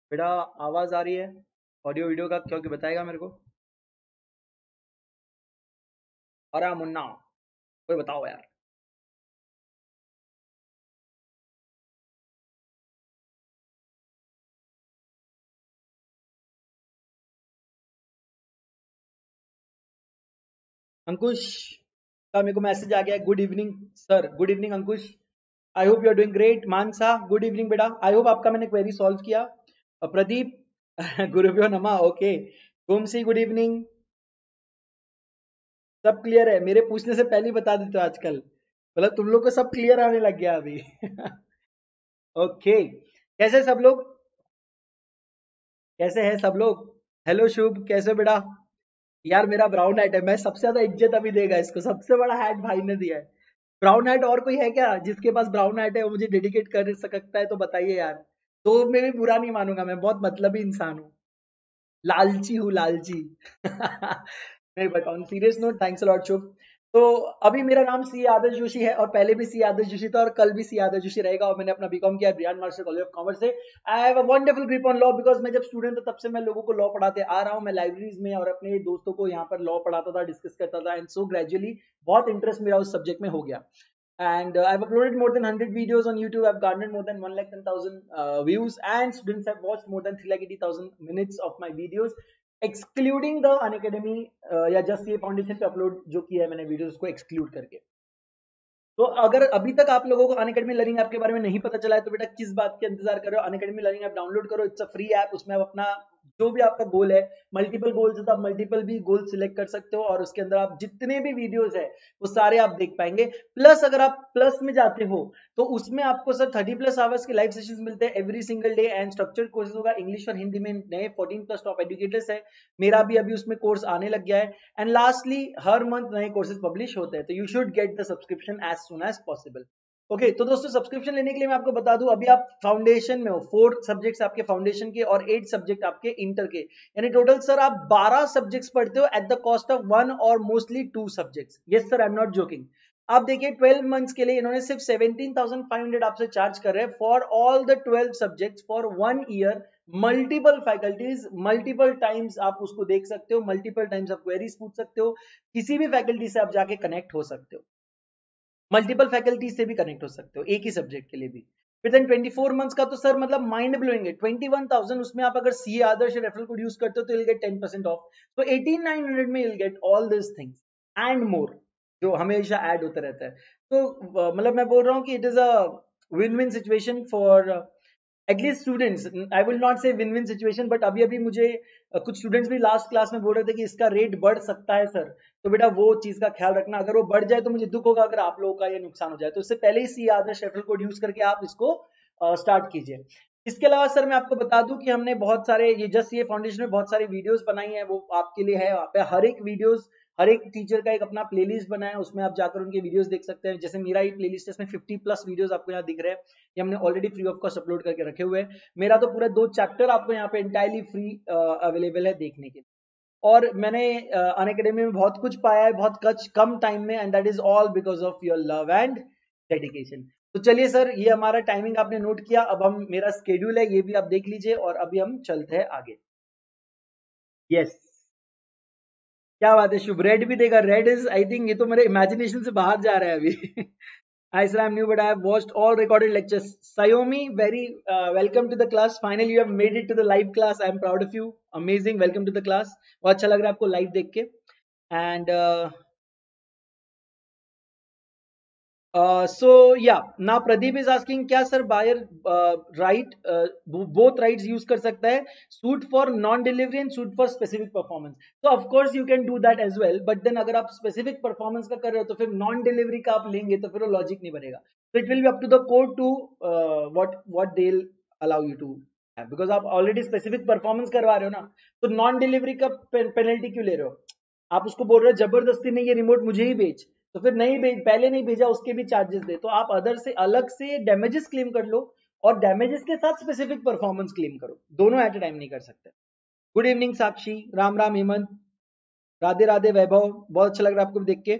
बेटा आवाज आ रही है ऑडियो वीडियो का क्योंकि बताएगा मेरे को। अरे मुन्ना कोई बताओ यार। अंकुश का मेरे को मैसेज आ गया है। Good evening sir, good evening Ankush. I hope you are doing great. Mansa good evening बेटा, आई होप आपका मैंने क्वेरी सॉल्व किया। प्रदीप गुरुभ्यो नमः। ओके गोमसी गुड इवनिंग। सब क्लियर है? मेरे पूछने से पहले ही बता देते हो आजकल, मतलब तुम लोग को सब क्लियर आने लग गया अभी। ओके कैसे सब लोग, कैसे हैं सब लोग? हेलो शुभ, कैसे हो बेटा? यार मेरा ब्राउन हैट है, मैं सबसे ज्यादा इज्जत अभी देगा इसको, सबसे बड़ा हैट भाई ने दिया है। ब्राउन हैट और कोई है क्या जिसके पास ब्राउन हैट है वो मुझे डेडिकेट कर सकता है तो बताइए यार। तो मैं भी बुरा नहीं मानूंगा, मैं बहुत मतलबी इंसान हूँ, लालची हूँ लालची। नहीं but on serious note thanks a lot Shubh. तो अभी मेरा नाम सी आदर्श जोशी है और पहले भी सी आदर्श जोशी था और कल भी सी आदर्श जोशी रहेगा और मैंने अपना बीकॉम किया ब्रियान मार्शल कॉलेज ऑफ कॉमर्स से। I have a wonderful grip on law because मैं जब स्टूडेंट था तब से मैं लोगों को लॉ पढ़ाते आ रहा हूँ। मैं लाइब्रेरीज में और अपने दोस्तों को यहाँ पर लॉ पढ़ाता था, डिस्कस करता था एंड सो ग्रेजुअली बहुत इंटरेस्ट मेरा उस सब्जेक्ट में हो गया। And I've uploaded more than 100 videos on YouTube. I've garnered more than 1,10,000 views, and students have watched more than 3,80,000 minutes of my videos, excluding the Unacademy या just ये foundation पे upload जो किया है मैंने वीडियोस को एक्सक्लूड करके। तो अगर अभी तक आप लोगों को अनअकैडमी लर्निंग ऐप के बारे में नहीं पता चला है तो बेटा किस बात के इंतजार कर रहे हो? अनअकैडमी लर्निंग ऐप डाउनलोड करो, इट्स अ फ्री ऐप। उसमें आप अपना जो भी आपका गोल है, मल्टीपल गोल्स है तो आप मल्टीपल भी गोल सिलेक्ट कर सकते हो और उसके अंदर आप जितने भी वीडियोस है वो सारे आप देख पाएंगे। प्लस अगर आप प्लस में जाते हो तो उसमें आपको सर 30+ आवर्स के लाइव सेशंस मिलते हैं every single day and structured courses होगा इंग्लिश और हिंदी में। नए 14+ टॉप एजुकेटर्स है, मेरा भी अभी उसमें कोर्स आने लग गया है। एंड लास्टली हर मंथ नए कोर्सेज पब्लिश होते हैं तो you should get the subscription as soon as possible. Okay तो दोस्तों सब्सक्रिप्शन लेने के लिए मैं आपको बता दूं अभी आप फाउंडेशन में हो, 4 सब्जेक्ट्स आपके फाउंडेशन के और 8 सब्जेक्ट आपके इंटर के, यानी टोटल सर आप 12 सब्जेक्ट्स पढ़ते हो एट द कॉस्ट ऑफ 1 और mostly 2 subjects. Yes sir I am not joking. आप देखिए 12 मंथ्स के लिए इन्होंने सिर्फ 17,500 आपसे चार्ज कर रहे हैं for all the 12 subjects for 1 year. Multiple faculties, multiple times आप उसको देख सकते हो, मल्टीपल टाइम्स आप क्वेरीज पूछ सकते हो, किसी भी फैकल्टी से आप जाके कनेक्ट हो सकते हो, मल्टीपल फैकल्टी से भी कनेक्ट हो सकते हो एक ही सब्जेक्ट के लिए भी। फिर देन 24 मंथ्स का तो सर मतलब माइंड ब्लोइंग है। 21,000 उसमें आप अगर C Adarsh referral code use करते हो तो you'll get 10% ऑफ। तो 18,900 में you'll get all these things and more जो हमेशा ऐड होता रहता है। तो मतलब मैं बोल रहा हूँ कि it is a win win situation for at least students. I will not say win win situation but अभी अभी मुझे कुछ स्टूडेंट्स भी लास्ट क्लास में बोल रहे थे कि इसका रेट बढ़ सकता है सर। तो बेटा वो चीज का ख्याल रखना, अगर वो बढ़ जाए तो मुझे दुख होगा, अगर आप लोगों का ये नुकसान हो जाए तो उससे पहले ही C Adarsh referral code use करके आप इसको स्टार्ट कीजिए। इसके अलावा सर मैं आपको बता दूं कि हमने बहुत सारे ये जस्ट ये फाउंडेशन में बहुत सारी वीडियोस बनाई है, वो आपके लिए है। वहाँ पे हर एक वीडियोस, हर एक टीचर का एक अपना प्लेलिस्ट बनाया है, उसमें आप जाकर उनके वीडियोस देख सकते हैं। जैसे मेरा ही प्लेलिस्ट है, इसमें 50+ वीडियोस आपको यहाँ दिख रहे हैं, ये हमने already free of cost upload करके रखे हुए हैं। मेरा तो पूरा 2 चैप्टर आपको यहाँ पे इंटायरली फ्री अवेलेबल है देखने के लिए। और मैंने अनअकैडमी में बहुत कुछ पाया है बहुत कम टाइम में, and that is all because of your love and dedication. तो चलिए सर ये हमारा टाइमिंग आपने नोट किया, अब हम मेरा स्केड्यूल है ये भी आप देख लीजिए और अभी हम चलते हैं आगे। यस क्या बात है शुभ, रेड भी देगा? रेड इज आई थिंक ये तो मेरे इमेजिनेशन से बाहर जा रहा है अभी। Hi, sir. I'm new, but I have watched all recorded lectures. Sayomi, very welcome to the class. Finally, you have made it to the live class. I'm proud of you. Amazing. Welcome to the class. बहुत अच्छा लग रहा है आपको live देख के। And so yeah, now Pradeep is asking क्या sir buyer right both rights use कर सकता है, suit for non delivery and suit for specific performance? So of course you can do that as well, but then अगर आप specific performance का कर रहे हो तो फिर non delivery का आप लेंगे तो फिर वो logic नहीं बनेगा। So it will be up to the court to what they'll allow you to have, because आप already specific performance करवा रहे हो ना, तो non delivery का penalty क्यों ले रहे हो? आप उसको बोल रहे हो जबरदस्ती नहीं ये रिमोट मुझे ही बेच, तो फिर नहीं भेज, पहले नहीं भेजा उसके भी चार्जेस दे, तो आप अदर से अलग से डैमेजेस क्लेम कर लो और डैमेजेस के साथ स्पेसिफिक परफॉर्मेंस क्लेम करो, दोनों एट अ टाइम नहीं कर सकते। गुड इवनिंग साक्षी, राम राम हेमंत, राधे राधे वैभव, बहुत अच्छा लग रहा है आपको देख के।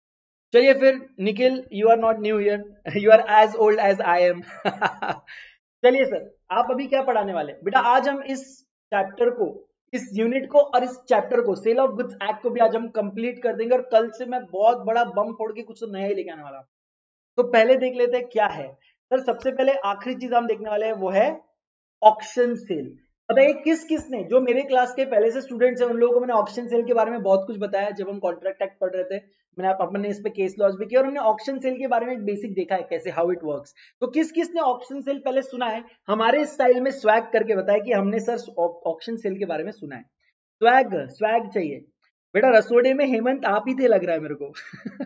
चलिए फिर Nikhil, you are not new year, you are as old as I am. चलिए सर, आप अभी क्या पढ़ाने वाले हैं बेटा? आज हम इस चैप्टर को, इस यूनिट को और इस चैप्टर को, सेल ऑफ गुड्स एक्ट को भी आज हम कंप्लीट कर देंगे, और कल से मैं बहुत बड़ा बम फोड़ के कुछ तो नया ही लेके आने वाला हूं। तो पहले देख लेते हैं क्या है सर। सबसे पहले आखिरी चीज हम देखने वाले हैं वो है ऑक्शन सेल। बताइए किस किस ने, जो मेरे क्लास के पहले से स्टूडेंट्स हैं उन लोगों को मैंने ऑक्शन सेल के बारे में बहुत कुछ बताया जब हम कॉन्ट्रैक्ट एक्ट पढ़ रहे थे। मैंने अपने इस पे केस लॉज भी किया और हमने ऑक्शन सेल के बारे में एक बेसिक देखा है कैसे हाउ इट वर्क्स। तो किस किस ने ऑक्शन सेल पहले सुना है, हमारे स्टाइल में स्वैग करके बताया कि हमने सर ऑक्शन सेल के बारे में सुना है। स्वैग, स्वैग चाहिए बेटा। रसोड़े में हेमंत आप ही थे लग रहा है मेरे को।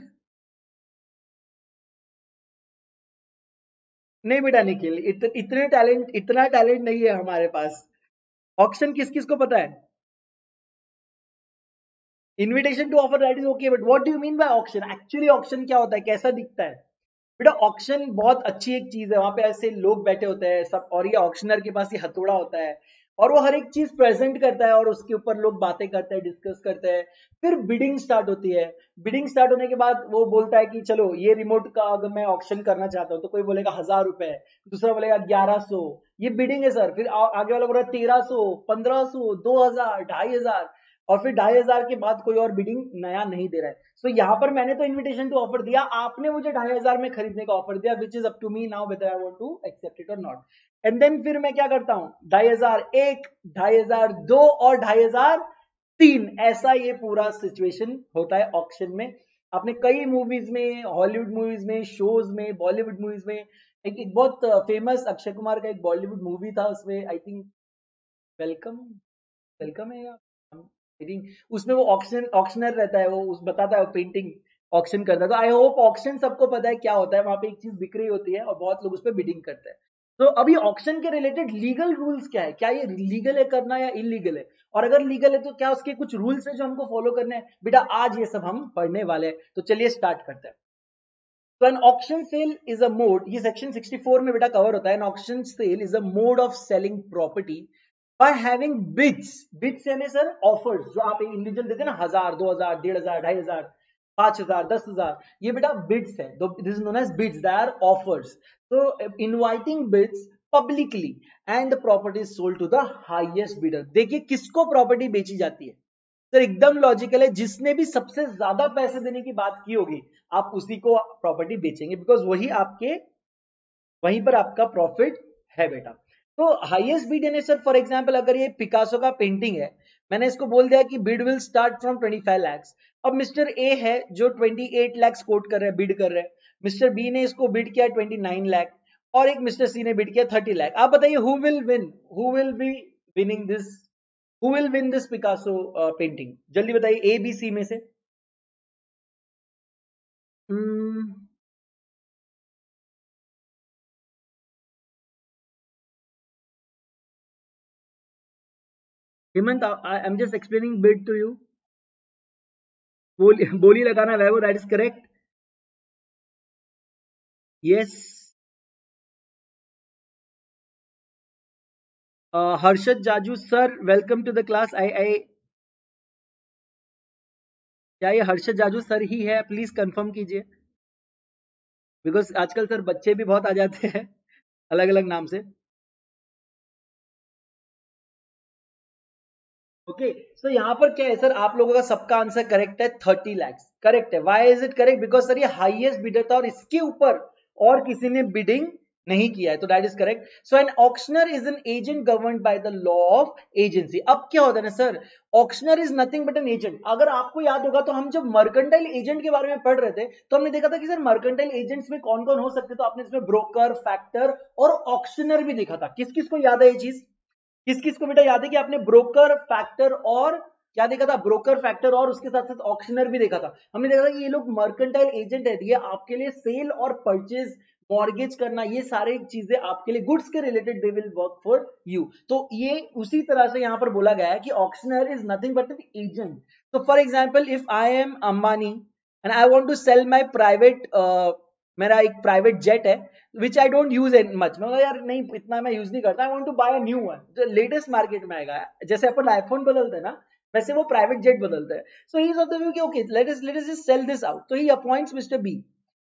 नहीं बेटा निखिल, इतना टैलेंट नहीं है हमारे पास। ऑक्शन किस किस को पता है? Invitation to offer that is okay, but what do you mean by auction? Actually auction क्या होता है, कैसा दिखता है? बेटा ऑक्शन बहुत अच्छी एक चीज है, वहां पे ऐसे लोग बैठे होते हैं सब, और ये ऑक्शनर के पास ये हथौड़ा होता है और वो हर एक चीज प्रेजेंट करता है और उसके ऊपर लोग बातें करते हैं, डिस्कस करते हैं। फिर बिडिंग स्टार्ट होती है। बिडिंग स्टार्ट होने के बाद वो बोलता है कि चलो ये रिमोट का अगर मैं ऑक्शन करना चाहता हूँ, तो कोई बोलेगा 1000 रुपए, दूसरा बोलेगा 1100। ये बिडिंग है सर। फिर आगे वाला बोल रहा है 1300, 1500, 2000, 2500, और फिर 2500 के बाद कोई और बिडिंग नया नहीं दे रहा है। सो यहाँ पर मैंने तो इनविटेशन टू ऑफर दिया, आपने मुझे 2500 में खरीदने का ऑफर दिया, which is up to me now whether I want to accept it और नॉट। एंड देन फिर मैं क्या करता हूँ, 2501, 2502 और 2503, ऐसा ये पूरा सिचुएशन होता है ऑक्शन में। आपने कई मूवीज में, हॉलीवुड मूवीज में, शोज में, बॉलीवुड मूवीज में, एक बहुत फेमस अक्षय कुमार का एक बॉलीवुड मूवी था, उसमें आई थिंक वेलकम, वेलकम है या आई थिंक, उसमें वो ऑक्शनर रहता है, वो उस बताता है, वो पेंटिंग ऑक्शन करता है। तो आई होप ऑक्शन सबको पता है क्या होता है, वहां पे एक चीज बिक रही होती है और बहुत लोग उस पर बिडिंग करते हैं। तो अभी ऑक्शन के रिलेटेड लीगल रूल्स क्या है, क्या ये लीगल है करना या इलीगल है, और अगर लीगल है तो क्या उसके कुछ रूल्स है जो हमको फॉलो करने हैं बेटा, आज ये सब हम पढ़ने वाले हैं। तो चलिए स्टार्ट करते हैं। तो an auction sale is a mode, ये सेक्शन 64 में बेटा कवर होता है। An auction sale is a mode of selling property by having bids. Bids यानी सर ऑफर्स, जो आप इंडिविजुअल देते हैं ना, 1000, 2000, 1500, 2500, 5000, 10,000, ये बेटा बिड्स है। This is known as bids, they are offers. तो inviting bids publicly and the property is sold to the highest bidder. देखिए किसको प्रॉपर्टी बेची जाती है सर, एकदम लॉजिकल है, जिसने भी सबसे ज्यादा पैसे देने की बात की होगी आप उसी को प्रॉपर्टी बेचेंगे, बिकॉज वही आपके, वहीं पर आपका प्रॉफिट है बेटा। तो हाईएस्ट बिड यानी सर फॉर एग्जांपल अगर ये पिकासो का पेंटिंग है, मैंने इसको बोल दिया कि bid will start from 25 lakhs। अब मिस्टर ए है जो 28 lakhs कोट कर रहे हैं, बिड कर रहे हैं। मिस्टर बी ने इसको बिड किया 29 लाख, और एक मिस्टर सी ने बिड किया 30 लाख। आप बताइए who will win, who will be winning this, who will win this Picasso painting? जल्दी बताइए, ए बी सी में से। Hmm, Hemant, I am just explaining bid to you. बोली लगाना Vaibhav, that is correct. Yes. Harshad Jaju sir, welcome to the class. आई क्या ये Harshad Jaju sir ही है? प्लीज कंफर्म कीजिए, बिकॉज आजकल सर बच्चे भी बहुत आ जाते हैं अलग अलग नाम से। ओके, सो यहाँ पर क्या है सर, आप लोगों का सबका आंसर करेक्ट है, 30 lakhs करेक्ट है। Why is it correct? Because sir ये हाईएस्ट बिडर था और इसके ऊपर और किसी ने बिडिंग नहीं किया है, तो that is correct. So an auctioneer is an agent governed by the law of agency. अब क्या होता है ना sir, auctioneer is nothing but an agent. अगर आपको याद होगा तो हम जब मर्केंटाइल एजेंट के बारे में पढ़ रहे थे तो हमने देखा था कि सर मर्केंटाइल एजेंट्स में कौन कौन हो सकते, तो आपने इसमें ब्रोकर, फैक्टर और ऑक्शनर भी देखा था। किस किस को याद है ये चीज? किस किस को बेटा याद है कि आपने ब्रोकर, फैक्टर और क्या देखा था? ब्रोकर, फैक्टर और उसके साथ साथ ऑक्शनर भी देखा था। हमने देखा था कि ये लोग मर्केंटाइल एजेंट है, ये आपके लिए सेल और परचेज, मॉर्गेज करना, ये सारे चीजें आपके लिए गुड्स के related they will work for you. तो ये उसी तरह से यहां पर बोला गया है कि auctioneer is nothing but an agent. तो for example if I am Ambani and I want to sell my private, मेरा एक प्राइवेट जेट है which I don't use an much, मैं यार नहीं इतना मैं यूज नहीं करता, I want to buy a new one जो लेटेस्ट मार्केट में आएगा। जैसे अपन आईफोन बदलते हैं ना, वैसे वो प्राइवेट जेट बदलते हैं। So he is of the view कि okay let us just sell this out. तो he appoints mister B.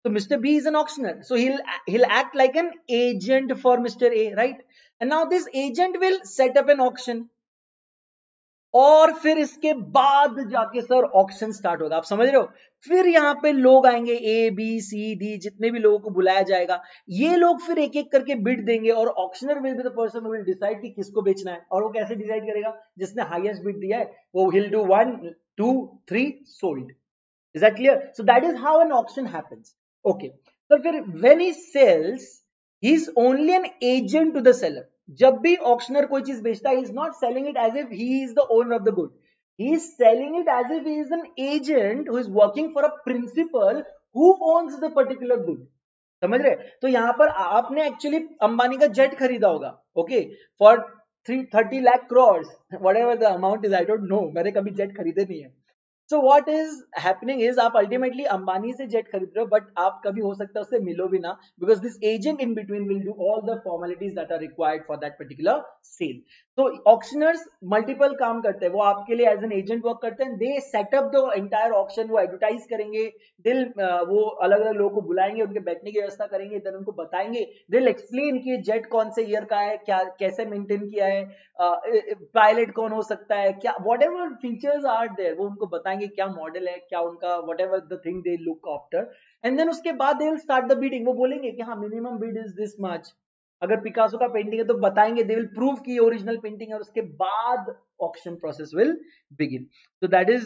So Mr. B is an auctioneer. So he'll act like an agent for Mr. A, right? And now this agent will set up an auction. और फिर इसके बाद जाके sir auction start होगा. आप समझ रहे हो? फिर यहाँ पे लोग आएंगे, ए बी सी डी, जितने भी लोगों को बुलाया जाएगा, ये लोग फिर एक एक करके बिड देंगे और auctioneer will be the person who will decide कि किसको बेचना है. और वो कैसे डिसाइड करेगा? जिसने हाईएस्ट बिड दिया है वो will do 1 2 3 sold. Is that clear? So that is how an auction happens. Okay. So when he sells, he is only an agent to the seller. जब भी auctioneer कोई चीज बेचता है, he is not selling it as if he is the owner of the good. He is selling it as if he is an agent who is working for a principal who owns the particular good. समझ रहे? तो यहाँ पर आपने actually Ambani का jet खरीदा होगा, okay, for 30 lakh crores, whatever the amount is, I don't know. मैंने कभी जेट खरीदे नहीं है. So what is happening is आप ultimately अंबानी से जेट खरीद रहे हो, बट आप कभी हो सकता है उससे मिलो भी ना, because this agent in between will do all the formalities that are required for that particular sale. So auctioneers multiple काम करते हैं, वो आपके लिए as an agent work करते हैं. They set up the entire auction, वो advertise करेंगे, वो अलग अलग लोगों को बुलाएंगे, उनके बैठने की व्यवस्था करेंगे, then उनको बताएंगे, they'll explain कि जेट कौन से ईयर का है, क्या कैसे मेंटेन किया है, पायलट कौन हो सकता है, क्या whatever features are there वो उनको बताएंगे, क्या मॉडल है, क्या उनका whatever the thing they look after, and then उसके बाद they will start the bidding. वो बोलेंगे कि हाँ minimum bid is this much. अगर पिकासो का पेंटिंग है तो बताएंगे, they will prove कि ओरिजिनल पेंटिंग है, और उसके बाद auction process will begin. So that is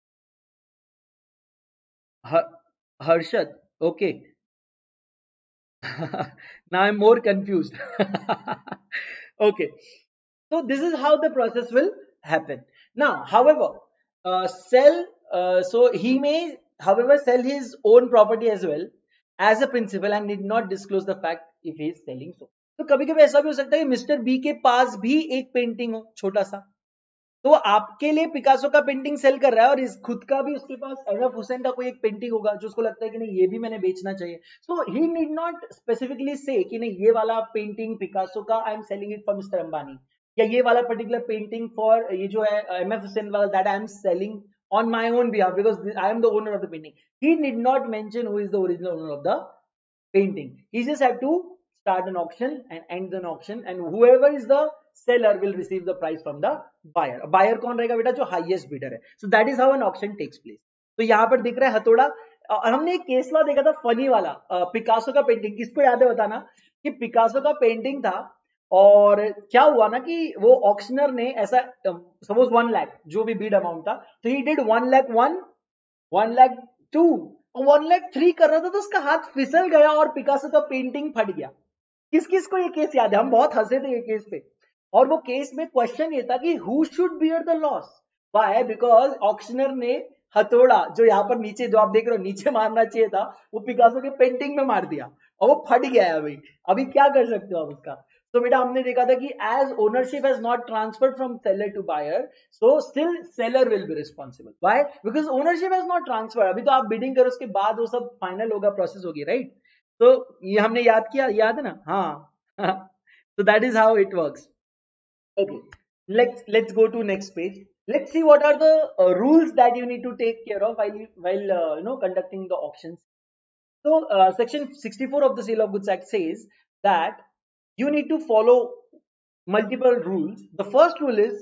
Harshad. Okay. Now I'm more confused. Okay. So this is how the process will happen. Now, however, so he may, however, sell his own property as well as a principal and did not disclose the fact if he is selling so. तो कभी कभी ऐसा भी हो सकता है कि mister B के पास भी एक पेंटिंग हो छोटा सा, तो वो आपके लिए पिकासो का पेंटिंग सेल कर रहा है, और इस खुद का भी उसके पास एफ हुसैन का कोई एक पेंटिंग होगा जो उसको लगता है कि नहीं ये भी मैंने बेचना चाहिए. So he need not specifically say कि नहीं ये वाला पेंटिंग पिकासो का I am selling it for mister Ambani, या ये वाला पर्टिकुलर पेंटिंग फॉर ये जो है एम एफ हुसैन वाला that I am selling on my own behalf because I am the owner of the painting. He need not mention who is the original owner of the painting. He just have to start an auction and end an auction, and whoever is the seller will receive the price from the buyer. Buyer कौन रहेगा बेटा? जो highest bidder है. So that is how an auction takes place. तो यहाँ पर दिख रहा है हथौड़ा, और हमने एक केस लॉ देखा था फनी वाला, पिकासो का पेंटिंग. किसको याद है बताना? कि पिकासो का पेंटिंग था, और क्या हुआ ना कि वो ऑक्शनर ने ऐसा, सपोज 1 लाख जो भी बीड अमाउंट था, तो ही डिड 1 लाख 1, 1 लाख 2 और 1 लाख 3 कर रहा था, तो उसका हाथ फिसल गया और पिकासो का पेंटिंग फट गया. किस किस को ये केस याद है? हम बहुत हंसे थे ये केस पे. और वो केस में क्वेश्चन ये था कि who should bear the loss. Why? Because auctioneer ने हथौड़ा जो यहाँ पर नीचे, जो आप देख रहे हो नीचे मारना चाहिए था, वो पिकासो के पेंटिंग में मार दिया और वो फट गया है. अभी क्या कर सकते हो आप उसका? तो बेटा हमने देखा था कि as ownership has not transferred from seller to buyer, so still seller will be responsible. Why? Because ownership has not transferred. अभी तो आप बिडिंग करो, उसके बाद वो सब फाइनल होगा, प्रोसेस होगी, राइट? तो ये हमने याद किया, याद है ना? हाँ. So that is how it works. Okay, let's go to next page. Let's see what are the rules that you need to take care of while conducting the auctions. So section 64 of the Sale of Goods Act says that you need to follow multiple rules. The first rule is,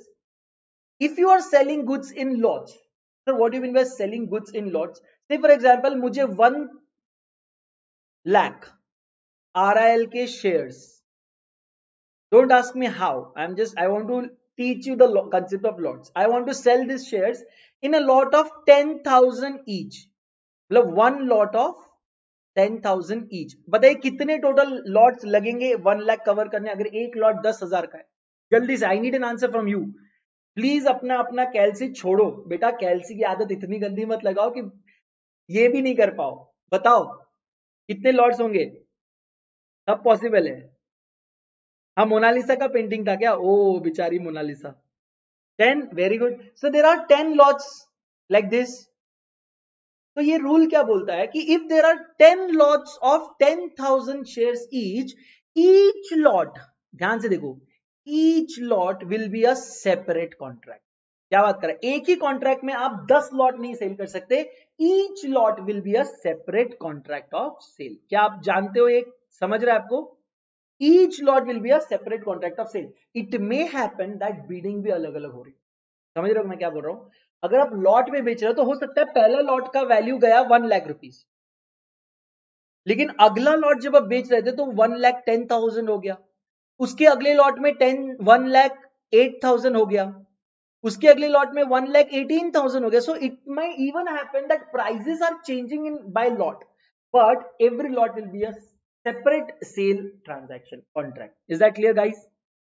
if you are selling goods in lots. So what do you mean by selling goods in lots? Say for example, मुझे 1 lakh RIL के shares. Don't ask me how. I want to teach you the concept of lots. I want to sell these shares in a lot of 10,000 each. मतलब 1 lot of 10,000 each. बताइए कितने total lots लगेंगे 1 lakh cover करने, अगर एक lot 10,000 का है? जल्दी से, I need an answer from you. Please अपना अपना कैलसी छोड़ो बेटा, कैलसी की आदत इतनी गंदी मत लगाओ कि ये भी नहीं कर पाओ. बताओ कितने लॉट्स होंगे? सब पॉसिबल है. हाँ, मोनालिसा का पेंटिंग था क्या? ओ बेचारी Mona Lisa. 10, very good. So there are 10 lots like this. तो ये रूल क्या बोलता है कि if there are 10 lots of 10,000 shares each lot, ध्यान से देखो, each lot will be a separate contract. क्या बात कर रहे हैं, एक ही कॉन्ट्रैक्ट में आप 10 लॉट नहीं सेल कर सकते, each lot will be a separate contract of sale. क्या आप जानते हो, एक समझ रहे हैं आपको, each lot will be a separate contract of sale. It may happen that bidding भी अलग अलग हो रही है, समझ रहे हो मैं क्या बोल रहा हूं। अगर आप लॉट में बेच रहे हो तो हो सकता है पहला लॉट का वैल्यू गया 1 लाख रुपीज, लेकिन अगला लॉट जब आप बेच रहे थे तो 1,10,000 हो गया, उसके अगले लॉट में 1,08,000 हो गया, उसके अगले लॉट में 1,18,000 हो गया। So it may even happen that prices are changing in by lot, but every lot will be a separate sale transaction contract. Is that clear, guys?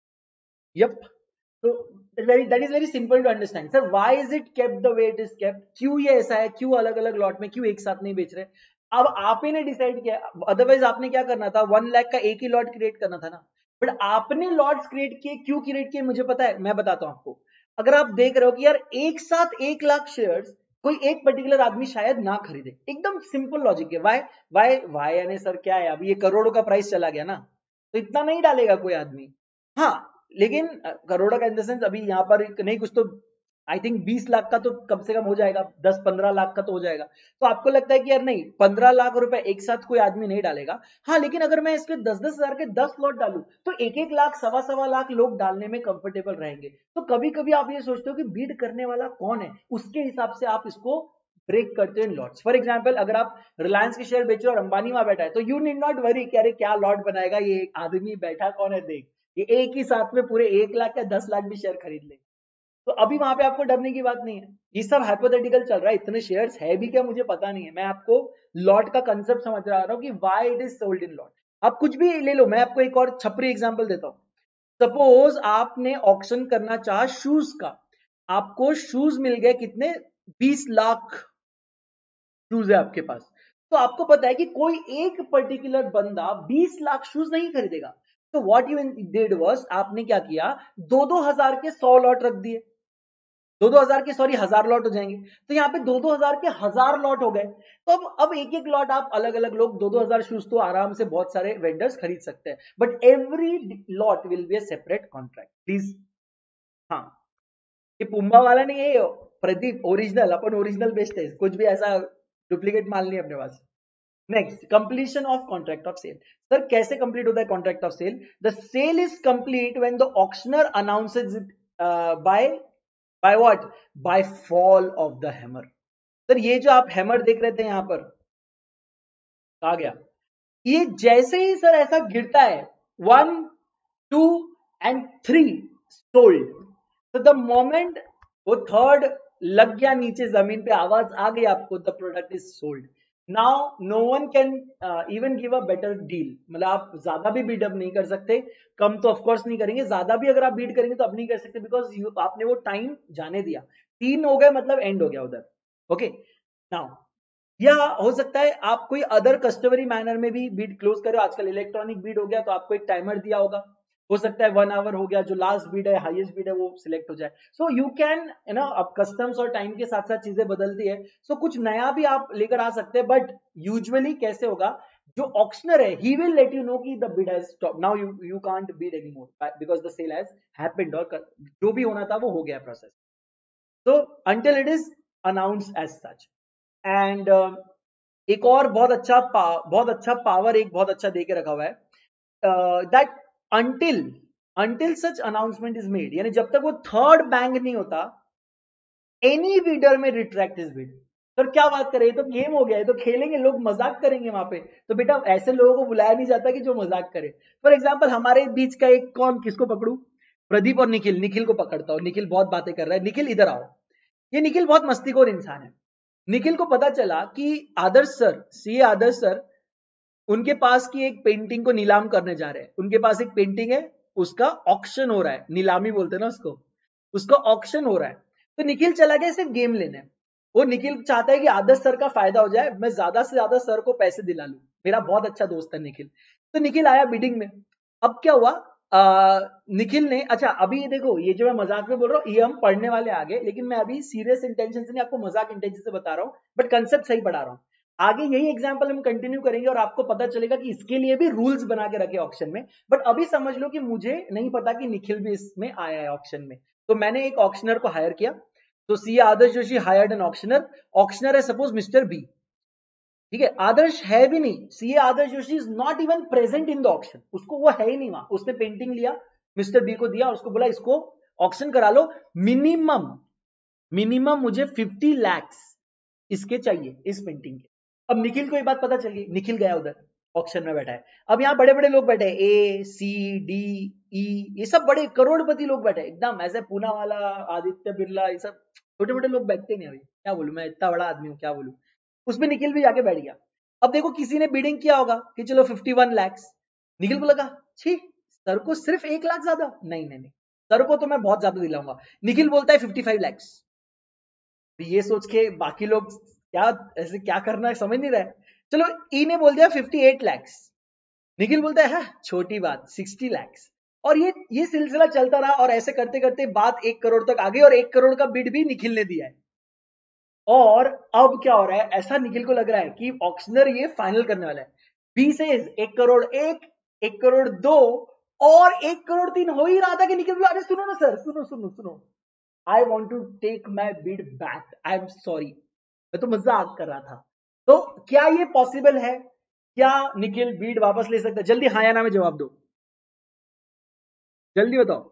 Yep. So that is very simple to understand. Sir, why is it kept the way it is kept? क्यों ये ऐसा है, क्यों अलग अलग lot में, क्यों एक साथ नहीं बेच रहे? अब आप ही ने डिसाइड किया, अदरवाइज आपने क्या करना था, 1 लाख का एक ही लॉट क्रिएट करना था ना। बट आपने लॉट्स क्रिएट किए, क्यों क्रिएट किए मुझे पता है, मैं बताता हूं आपको। अगर आप देख रहे हो कि यार एक साथ 1 लाख शेयर्स कोई एक पर्टिकुलर आदमी शायद ना खरीदे, एकदम सिंपल लॉजिक है। वाई वाई वाई यानी सर क्या है, अभी ये करोड़ों का प्राइस चला गया ना, तो इतना नहीं डालेगा कोई आदमी। हाँ, लेकिन करोड़ का इन द सेंस अभी यहाँ पर नहीं कुछ तो आई थिंक 20 लाख का तो कम से कम हो जाएगा, 10-15 लाख का तो हो जाएगा। तो आपको लगता है कि यार नहीं, 15 लाख रुपए एक साथ कोई आदमी नहीं डालेगा। हाँ, लेकिन अगर मैं इसके 10-10 हजार के 10 लॉट डालूं तो 1-1 लाख, 1.25 लाख लोग डालने में कंफर्टेबल रहेंगे। तो कभी कभी आप ये सोचते हो कि बीट करने वाला कौन है, उसके हिसाब से आप इसको ब्रेक करते हो इन लॉट्स। फॉर एग्जाम्पल, अगर आप रिलायंस के शेयर बेच रहे हो और अंबानी वहां बैठा है, तो यू नीड नॉट वरी कि अरे क्या लॉट बनाएगा ये आदमी, बैठा कौन है देख, ये एक ही साथ में पूरे 1 लाख या 10 लाख भी शेयर खरीद ले। तो अभी वहां पे आपको डरने की बात नहीं है, ये सब हाइपोथेटिकल चल रहा है, इतने शेयर्स है भी क्या मुझे पता नहीं है, मैं आपको लॉट का कंसेप्ट समझ रहा हूँ कि why it is sold in lot. आप कुछ भी ले लो, मैं आपको एक और छपरी एग्जांपल देता हूँ। सपोज आपने ऑक्शन करना चाहा शूज का, आपको शूज मिल गए कितने, 20 लाख शूज है आपके पास। तो आपको पता है कि कोई एक पर्टिकुलर बंदा 20 लाख शूज नहीं खरीदेगा। तो व्हाट यू डिड वाज, आपने क्या किया, 2-2 हजार के 100 लॉट रख दिए, 2-2 हजार के, सॉरी 1000 लॉट हो जाएंगे। तो यहाँ पे 2-2 हजार के 1000 लॉट हो गए। तो अब एक एक लॉट आप अलग अलग लोग 2-2 हजार शूज तो आराम से बहुत सारे वेंडर्स खरीद सकते हैं, but every lot will be a separate contract please. हाँ, ये पुम्बा वाला नहीं है, प्रदीप ओरिजिनल, अपन ओरिजिनल बेचते हैं, कुछ भी ऐसा डुप्लीकेट माल नहीं है अपने पास। Next, completion of contract of sale. Sir कैसे कंप्लीट होता है contract of sale? The sale is complete when the auctioneer announces it by by what, by fall of the hammer. Sir ये जो आप हैमर देख रहे थे यहां पर, आ गया, ये जैसे ही सर ऐसा गिरता है, 1, 2 एंड 3 सोल्ड, तो द मोमेंट वो थर्ड लग गया नीचे जमीन पे, आवाज आ गई आपको, the product is sold. Now no one can even give a better deal, मतलब आप ज्यादा भी बीड अप नहीं कर सकते, कम तो ऑफकोर्स नहीं करेंगे, ज्यादा भी अगर आप बीड करेंगे तो अब नहीं कर सकते, बिकॉज आपने वो टाइम जाने दिया, 3 हो गए मतलब एंड हो गया उधर। ओके, नाउ या हो सकता है आप कोई अदर कस्टमरी मैनर में भी बीड क्लोज करो, आजकल इलेक्ट्रॉनिक बीड हो गया तो आपको एक टाइमर दिया होगा, हो सकता है 1 आवर हो गया, जो लास्ट बीड है, हाईएस्ट बीड है, वो सिलेक्ट हो जाए। So you can, you know, अब कस्टम्स और टाइम के साथ साथ चीजें बदलती है, सो कुछ नया भी आप लेकर आ सकते हैं। बट यूजुअली कैसे होगा, जो ऑक्शनर है he will let you know कि the bid has stop now, you can't bid any more because the sale has happened, और जो भी होना था वो हो गया process. So until it is announced as such. And एक और बहुत अच्छा पावर, एक बहुत अच्छा दे के रखा हुआ है, that until until such announcement is made, यानी जब तक वो थर्ड बैंग नहीं होता, any bidder may retract is bid. Sir क्या बात करें, ये तो गेम हो गया है, तो खेलेंगे लोग, मजाक करेंगे वहां पे, तो बेटा ऐसे लोगों को बुलाया नहीं जाता कि जो मजाक करे। फॉर एग्जाम्पल हमारे बीच का एक, कौन, किसको पकड़ू, प्रदीप और निखिल, निखिल को पकड़ता हूं, निखिल बहुत बातें कर रहा है, निखिल इधर आओ। ये निखिल बहुत मस्तीखोर इंसान है। निखिल को पता चला कि आदर्श सर, सी आदर्श सर, उनके पास की एक पेंटिंग को नीलाम करने जा रहे हैं, उनके पास एक पेंटिंग है, उसका ऑक्शन हो रहा है, नीलामी बोलते हैं ना उसको, उसका ऑक्शन हो रहा है। तो निखिल चला गया सिर्फ गेम लेने, वो निखिल चाहता है कि आदर्श सर का फायदा हो जाए, मैं ज्यादा से ज्यादा सर को पैसे दिला लूं, मेरा बहुत अच्छा दोस्त है निखिल। तो निखिल आया बिडिंग में। अब क्या हुआ, निखिल ने, अच्छा अभी ये देखो, ये जो मैं मजाक में बोल रहा हूँ ये हम पढ़ने वाले आगे, लेकिन मैं अभी सीरियस इंटेंशन से नहीं, आपको मजाक इंटेंशन से बता रहा हूँ, बट कंसेप्ट सही पढ़ा रहा हूँ। आगे यही एग्जांपल हम कंटिन्यू करेंगे और आपको पता चलेगा कि इसके लिए भी रूल्स बना के रखे ऑक्शन में। बट अभी समझ लो कि मुझे नहीं पता कि निखिल भी इसमें आया है ऑक्शन में। तो मैंने एक ऑक्शनर को हायर किया, तो C Adarsh Joshi hired an auctioneer, auctioneer है सपोज मिस्टर बी, ठीक है, आदर्श है भी नहीं, C Adarsh Joshi is not even present in the auction, उसको वो है ही नहीं वहां, उसने पेंटिंग लिया, मिस्टर बी को दिया और उसको बोला इसको ऑक्शन करा लो, मिनिमम मिनिमम मुझे 50 lakhs इसके चाहिए इस पेंटिंग के। अब निखिल को ये बात पता चल गई, निखिल गया उधर ऑक्शन में बैठा है, अब यहाँ बड़े बड़े लोग बैठे हैं, ए सी डी ई, ये सब बड़े करोड़पति लोग बैठे एकदम ऐसे, पूना वाला, आदित्य बिरला, ये सब छोटे मोटे लोग बैठते नहीं, अभी क्या बोलूं मैं, इतना बड़ा आदमी हूँ क्या बोलूं, उसमें निखिल भी जाके बैठ गया। अब देखो किसी ने बिडिंग किया होगा कि चलो 51 lakhs, निखिल को लगा छी सर को सिर्फ 1 लाख ज्यादा, नहीं नहीं नहीं, सर को तो मैं बहुत ज्यादा दिलाऊंगा, निखिल बोलता है 55 lakhs। ये सोच के बाकी लोग क्या ऐसे क्या करना है समझ नहीं रहे, चलो ई ने बोल दिया 58 lakhs, निखिल बोलता है हाँ, छोटी बात 60 lakhs, और ये सिलसिला चलता रहा, और ऐसे करते करते बात 1 करोड़ तक आ गई, और 1 करोड़ का बिड भी निखिल ने दिया है। और अब क्या हो रहा है, ऐसा निखिल को लग रहा है कि ऑक्शनर ये फाइनल करने वाला है, बी से 1 करोड़ 1, 1 करोड़ 2, और 1 करोड़ 3 हो ही रहा था कि निखिल बोला अरे सुनो ना सर, सुनो सुनो सुनो, I want to take my bid back, I am sorry, मैं तो मजाक कर रहा था। तो क्या ये पॉसिबल है, क्या निखिल बीड वापस ले सकता है? जल्दी हाँ या ना में जवाब दो, जल्दी बताओ।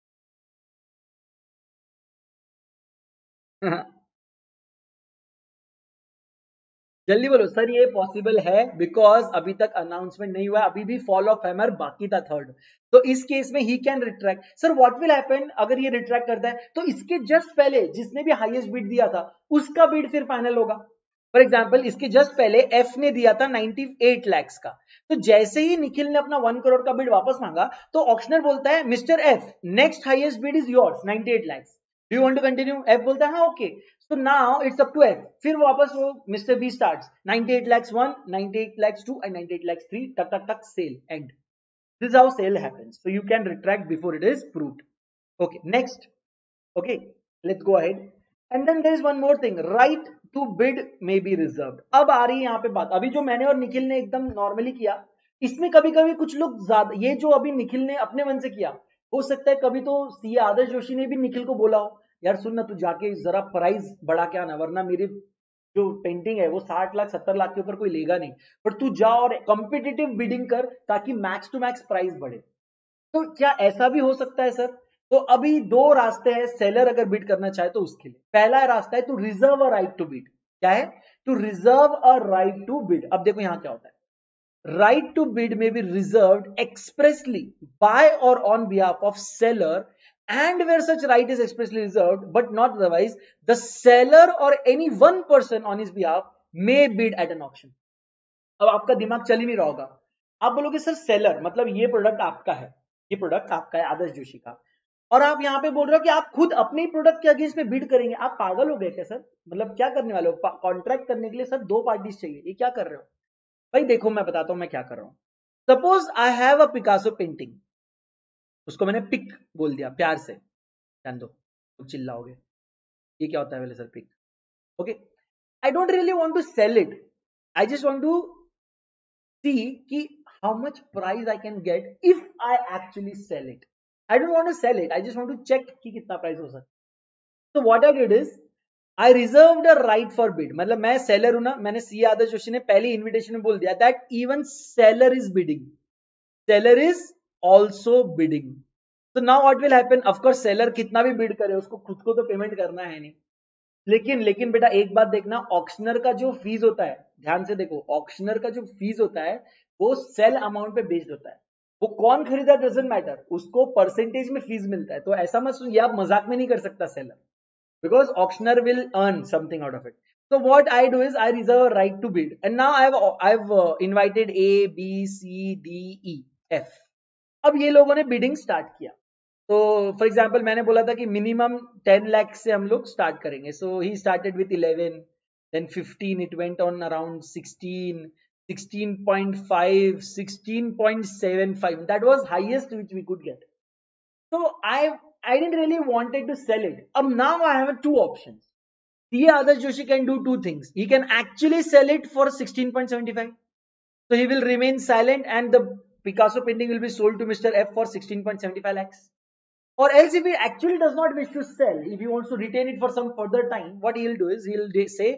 जल्दी बोलो सर, ये पॉसिबल है बिकॉज अभी तक अनाउंसमेंट नहीं हुआ, अभी भी फॉल ऑफ हैमर बाकी था थर्ड, तो इस केस में he can retract. Sir what will happen अगर ये रिट्रैक्ट करता है, तो इसके जस्ट पहले जिसने भी हाईएस्ट बिड दिया था उसका बिड फिर फाइनल होगा। फॉर एग्जाम्पल इसके जस्ट पहले एफ ने दिया था 98 lakhs का, तो जैसे ही निखिल ने अपना 1 करोड़ का बिड वापस मांगा, तो ऑक्शनर बोलता है mister F next highest bid is yours 98 lakhs, do you want to continue? F बोलता है हाँ okay, so now it's up to F, फिर वापस वो mister B starts 98 lakhs 1, 98 lakhs 2 and 98 lakhs 3, तक तक तक sale end, this is how sale happens, so you can retract before it is proved. Okay, next, okay, let's go ahead, and then there is one more thing, right to bid may be reserved। अब आ रही है यहाँ पे बात, अभी जो मैंने और निखिल ने एकदम नॉर्मली किया, इसमें कभी कभी कुछ लोग ज्यादा, ये जो अभी निखिल ने अपने मन से किया, हो सकता है कभी तो सी आदर्श जोशी ने भी निखिल को बोला हो यार सुन ना तू जाके जरा प्राइस बढ़ा के आना, वरना मेरी जो पेंटिंग है वो 60 लाख 70 लाख के ऊपर कोई लेगा नहीं, पर तू जा और कॉम्पिटिटिव बिडिंग कर ताकि मैक्स टू मैक्स प्राइस बढ़े। तो क्या ऐसा भी हो सकता है सर? तो अभी दो रास्ते हैं सेलर अगर बिड करना चाहे तो उसके लिए, पहला रास्ता है to reserve a right to bid, क्या है? To reserve a right to bid. अब देखो यहां क्या होता है, right to bid may be reserved expressly by or on behalf of seller, and where such right is expressly reserved but not otherwise, the seller or any one person on his behalf may bid at an auction। अब आपका दिमाग चल ही नहीं रहा होगा, आप बोलोगे sir seller मतलब ये प्रोडक्ट आपका है, ये प्रोडक्ट आपका है आदर्श जोशी का, और आप यहाँ पे बोल रहे हो कि आप खुद अपने प्रोडक्ट के अगेंस्ट में बिड करेंगे, आप पागल हो गए क्या सर? मतलब क्या करने वाले हो? कॉन्ट्रैक्ट करने के लिए सर दो पार्टीज चाहिए, ये क्या कर रहे हो भाई? देखो मैं बताता हूं मैं क्या कर रहा हूं, suppose I have a Picasso painting, उसको मैंने पिक बोल दिया प्यार से, जान दो तुम चिल्लाओगे ये क्या होता है पहले sir pick, okay, I don't really want to sell it, I just want to see कि how much price I can get if I actually sell it, I don't want to sell it, I just want to check कि कितना price हो सकता है। तो what I did is I reserved a right for bid, मतलब मैं seller हूं ना, मैंने सी आदर्श जोशी ने पहली इन्विटेशन में बोल दिया that even seller is bidding, seller is also bidding. तो now what will happen, of course seller कितना भी बिड करे उसको खुद को तो पेमेंट करना है नहीं, लेकिन बेटा एक बात देखना, ऑक्शनर का जो फीस होता है, ध्यान से देखो, ऑक्शनर का जो फीस होता है वो सेल अमाउंट पे बेस्ड होता है, वो कौन खरीदा डजंट मैटर, उसको परसेंटेज में फीस मिलता है, तो ऐसा मत ये आप मजाक में नहीं कर सकता seller, because auctioneer will earn something out of it। So what I do is I reserve a right to bid, and now I've invited A, B, C, D, E, F। अब ये लोगों ने बिडिंग स्टार्ट किया, तो for example मैंने बोला था कि मिनिमम 10 लाख से हम लोग स्टार्ट करेंगे, so he started with 11, then 15, it went on around 16, 16.5, 16.75, that was highest which we could get। So I didn't really wanted to sell it. Now I have two options. C Adarsh Joshi can do two things. He can actually sell it for 16.75. So he will remain silent and the Picasso painting will be sold to Mr. F for 16.75 lakhs. Or else if he actually does not wish to sell, if he wants to retain it for some further time, what he'll do is he'll say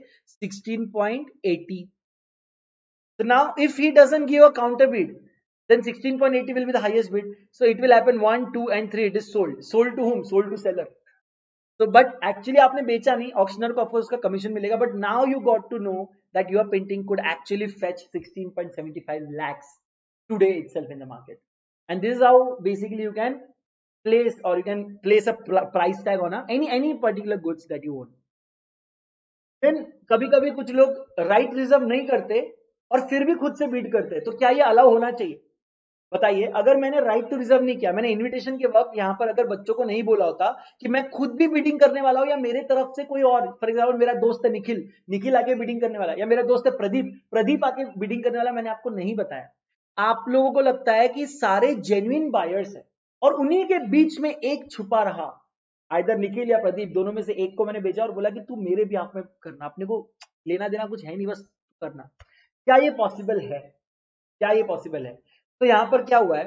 16.80. So now if he doesn't give a counter bid, then 16.80 will be the highest bid. So it will happen 1, 2 and 3, it is sold. Sold to whom? Sold to seller. So but actually आपने बेचा नहीं, auctioneer को of course उसका commission मिलेगा, but now you got to know that your painting could actually fetch 16.75 lakhs today itself in the market. And this is how basically you can place, or you can place a price tag on any particular goods that you own. Then कभी कभी कुछ लोग right reserve नहीं करते और फिर भी खुद से बीट करते हैं, तो क्या ये अलाउ होना चाहिए? बताइए, अगर मैंने राइट टू रिजर्व नहीं किया, मैंने इनविटेशन के वक्त यहाँ पर अगर बच्चों को नहीं बोला होता कि मैं खुद भी बिडिंग करने वाला हूँ, या मेरे तरफ से कोई और, फॉर एग्जाम्पल मेरा दोस्त है निखिल, निखिल आके बिडिंग करने वाला, या मेरा दोस्त है प्रदीप, प्रदीप आके बिडिंग करने वाला, मैंने आपको नहीं बताया, आप लोगों को लगता है कि सारे जेन्युइन बायर्स है और उन्हीं के बीच में एक छुपा रहा, आइदर निखिल या प्रदीप, दोनों में से एक को मैंने भेजा और बोला कि तू मेरे भी आप में करना, अपने को लेना देना कुछ है नहीं, बस करना। क्या ये पॉसिबल है? क्या ये पॉसिबल है? तो यहां पर क्या हुआ है,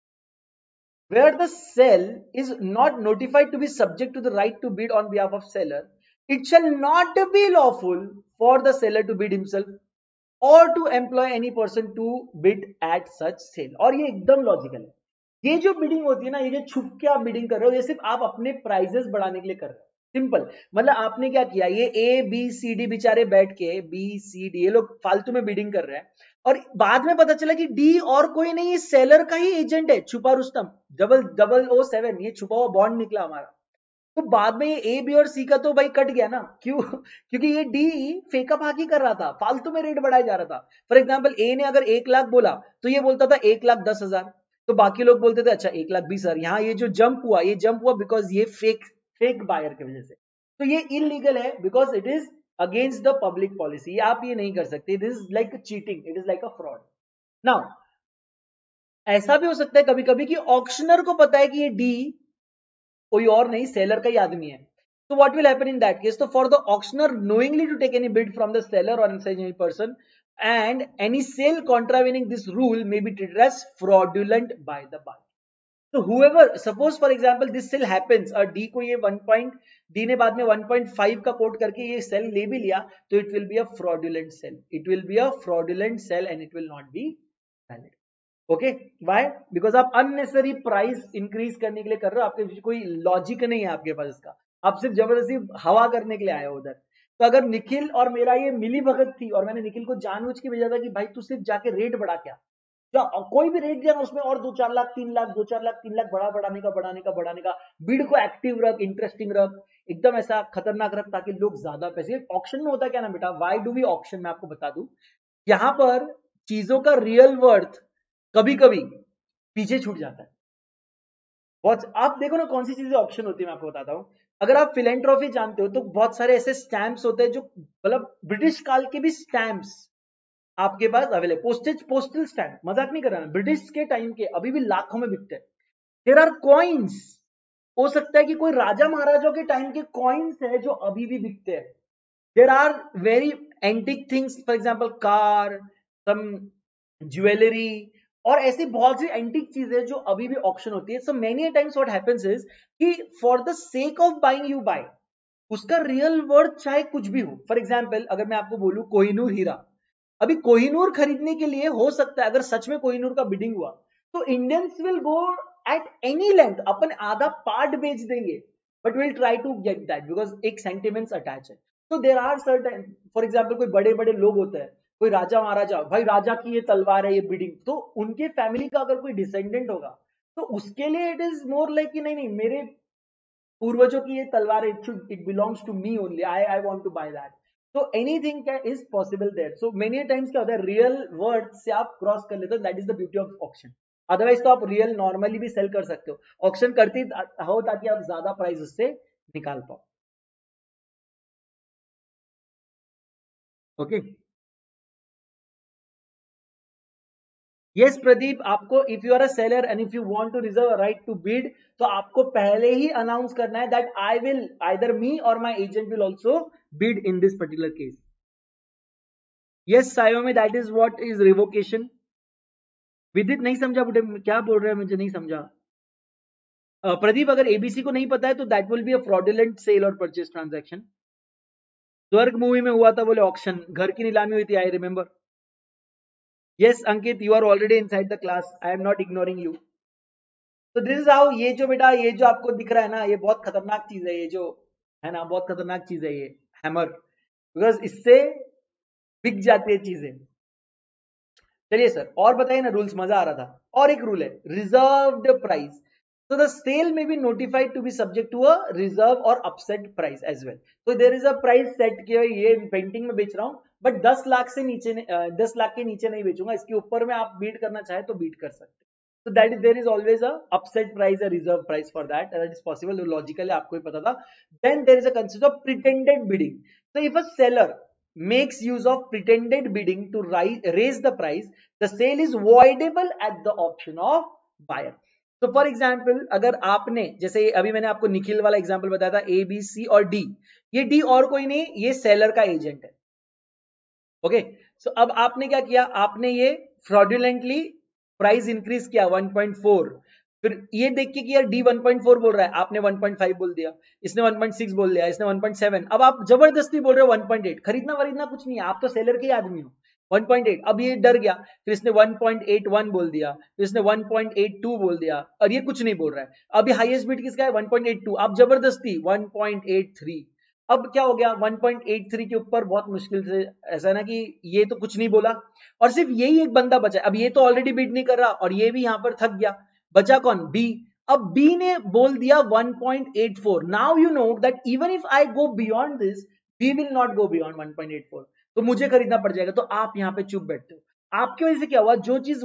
where the sell is not notified to be subject to the right to bid on behalf of seller, it shall not be lawful for the seller to bid himself or to employ any person to bid at such sale। और ये एकदम logical है। ये जो bidding होती है ना, ये जो छुप के आप बिडिंग कर रहे हो, ये सिर्फ आप अपने प्राइजेस बढ़ाने के लिए कर रहे हो। सिंपल, मतलब आपने क्या किया, ये ए बी सी डी बेचारे बैठ के, बी सी डी, ये लोग फालतू में बिडिंग कर रहे हैं, और बाद में पता चला कि डी और कोई नहीं, ये सेलर का ही एजेंट है, छुपा रुस्तम 0007, ये छुपा हुआ बॉन्ड निकला हमारा। तो बाद में ये ए बी और सी का तो भाई कट गया ना, क्यों? क्योंकि ये डी फेकअप हाकी कर रहा था, फालतू में रेट बढ़ाया जा रहा था। फॉर एग्जाम्पल ए ने अगर 1 लाख बोला तो ये बोलता था 1,10,000, तो बाकी लोग बोलते थे अच्छा 1,20,000। यहाँ ये जो जंप हुआ, ये जंप हुआ बिकॉज ये फेक बायर की वजह से। तो ये इलीगल है because it is against the public policy, आप ये नहीं कर सकते, this is like cheating, it is like a fraud. Now ऐसा भी हो सकता है कभी कभी कि ऑक्शनर को पता है कि ये डी कोई और नहीं, सेलर का ही आदमी है, तो what will happen in that case? तो for the auctioneer knowingly to take any bid from the seller और any person and any sale contravening this rule may be treated as fraudulent by the buyer. So whoever, suppose for example this sale happens और D को ये 1. D ने बाद में 1.5 का coat करके ये सेल ले भी लिया, तो it will be a fraudulent sale, it will be a fraudulent sale and it will not be valid। Okay, why? Because आप अननेसेसरी प्राइस इंक्रीज करने के लिए कर रहे हो, आपके कोई लॉजिक नहीं है आपके पास इसका, आप सिर्फ जबरदस्ती हवा करने के लिए आए हो उधर। तो अगर निखिल और मेरा ये मिली भगत थी और मैंने निखिल को जानबूझ के भेजा था कि भाई तू सिर्फ जाके रेट बढ़ा, क्या कोई भी रेट दिया ना उसमें और 2-4 लाख 3 लाख 2-4 लाख 3 लाख बढ़ाने का, बिड को एक्टिव रख, इंटरेस्टिंग रख, एकदम ऐसा खतरनाक रख ताकि लोग ज्यादा पैसे। ऑक्शन में होता क्या ना बेटा, वाई डू वी ऑक्शन, मैं आपको बता दूं, यहां पर चीजों का रियल वर्थ कभी कभी पीछे छूट जाता है बहुत। आप देखो ना कौन सी चीजें ऑप्शन होती है, मैं आपको बताता हूं। अगर आप फिलेंट्रॉफी जानते हो तो बहुत सारे ऐसे स्टैंप्स होते हैं जो मतलब ब्रिटिश काल के भी स्टैंप्स आपके पास अवेलेबल, पोस्टल स्टैंप, मजाक नहीं कर रहा मैं, ब्रिटिश के टाइम के अभी भी लाखों में बिकते हैं। देयर आर कॉइन्स, हो सकता है कि कोई राजा महाराजों के टाइम के कॉइन्स है जो अभी भी बिकते हैं। There are very antique things, for example car, some jewellery, और ऐसी बहुत सी एंटिक चीजें जो अभी भी ऑक्शन होती है। So many times what happens is कि for the sake of buying you buy, उसका रियल वर्थ चाहे कुछ भी हो। फॉर एग्जाम्पल अगर मैं आपको बोलूं कोहिनूर हीरा, अभी कोहिनूर खरीदने के लिए हो सकता है अगर सच में कोहिनूर का बिडिंग हुआ तो Indians will go at any length, अपन आधा पार्ट बेच देंगे, but will try to get that because एक सेंटिमेंट्स अटैच है। तो there are certain, for example कोई बड़े बड़े लोग होते हैं, कोई राजा महाराजा, भाई राजा की ये तलवार है ये बिडिंग, तो उनके फैमिली का अगर कोई डिसेंडेंट होगा तो उसके लिए इट इज मोर लाइक कि नहीं नहीं मेरे पूर्वजों की ये तलवार, it belongs to me only, I want to buy that. तो anything is possible there. So many times क्या होता है, रियल वर्थ से आप क्रॉस कर लेते हो, that is the beauty of auction. Otherwise तो आप रियल नॉर्मली भी सेल कर सकते हो, ऑक्शन करते हो ताकि आप ज्यादा प्राइस उससे निकाल पाओ। ओके, यस प्रदीप, आपको if you are a seller and if you want to reserve a right to bid, तो आपको पहले ही अनाउंस करना है that I will either me और my agent will also bid in this particular case. Yes सायो में that is what is revocation. Vidit नहीं समझा बेटे, क्या बोल रहे हैं मुझे नहीं समझा। प्रदीप, अगर एबीसी को नहीं पता है तो that will be a fraudulent sale और परचेज ट्रांजैक्शन। स्वर्ग मूवी में हुआ था, बोले ऑक्शन, घर की नीलामी हुई थी, I remember. Yes Ankit, you are already inside the class, I am not ignoring you. तो दिस इज हाउ, ये जो बेटा, ये जो आपको दिख रहा है ना, ये बहुत खतरनाक चीज है, ये जो है ना, बहुत खतरनाक चीज है ये हैमर, बिकॉज इससे बिक जाती है चीजें। चलिए सर, और बताइए ना रूल्स, मजा आ रहा था। और एक रूल है, रिजर्व्ड प्राइस। तो the sale may be notified to be subject to a reserve और अपसेट प्राइस एज वेल। तो there is a price set कि ये पेंटिंग में बेच रहा हूं, बट 10 लाख से नीचे 10 लाख के नीचे नहीं बेचूंगा, इसके ऊपर में आप बीट करना चाहे तो बीट कर सकते। So that is, there is always a upset price, a reserve price for that. That is possible. Logically आपको ही पता था. Then there is a concept of pretended bidding. So if a seller makes use of pretended bidding to raise the price, the sale is voidable at the option of buyer. तो for example, अगर आपने, जैसे अभी मैंने आपको निखिल वाला example बताया था, ए बी सी और डी, ये डी और कोई नहीं, ये सेलर का एजेंट है। ओके, सो अब आपने क्या किया, आपने ये फ्रॉडुलेंटली प्राइस इंक्रीज किया 1.4, फिर ये देख के कि यार डी 1.4 बोल रहा है, आपने 1.5 बोल दिया, इसने 1.6 बोल दिया, इसने 1.7, अब आप जबरदस्ती बोल रहे हो 1.8। खरीदना वरीदना कुछ नहीं है, आप तो सेलर के आदमी हो। 1.8, अब ये डर गया, फिर इसने 1.81 बोल दिया, फिर इसने 1.82 बोल दिया, और ये कुछ नहीं बोल रहा है। अभी हाईएस्ट बिड किसका है, 1.82, आप जबरदस्ती 1.83। अब क्या हो गया, 1.83 के ऊपर बहुत मुश्किल से, ऐसा ना कि ये तो कुछ नहीं बोला, और सिर्फ यही एक बंदा बचा। अब ये तो ऑलरेडी बिड नहीं कर रहा, और ये भी यहां पर थक गया, बचा कौन, बी। अब बी ने बोल दिया 1.84। Now you know that even if I go beyond this, B will not go beyond 1.84, तो मुझे खरीदना पड़ जाएगा। तो आप यहाँ पे चुप बैठते हो। आपकी वजह से क्या हुआ, जो चीज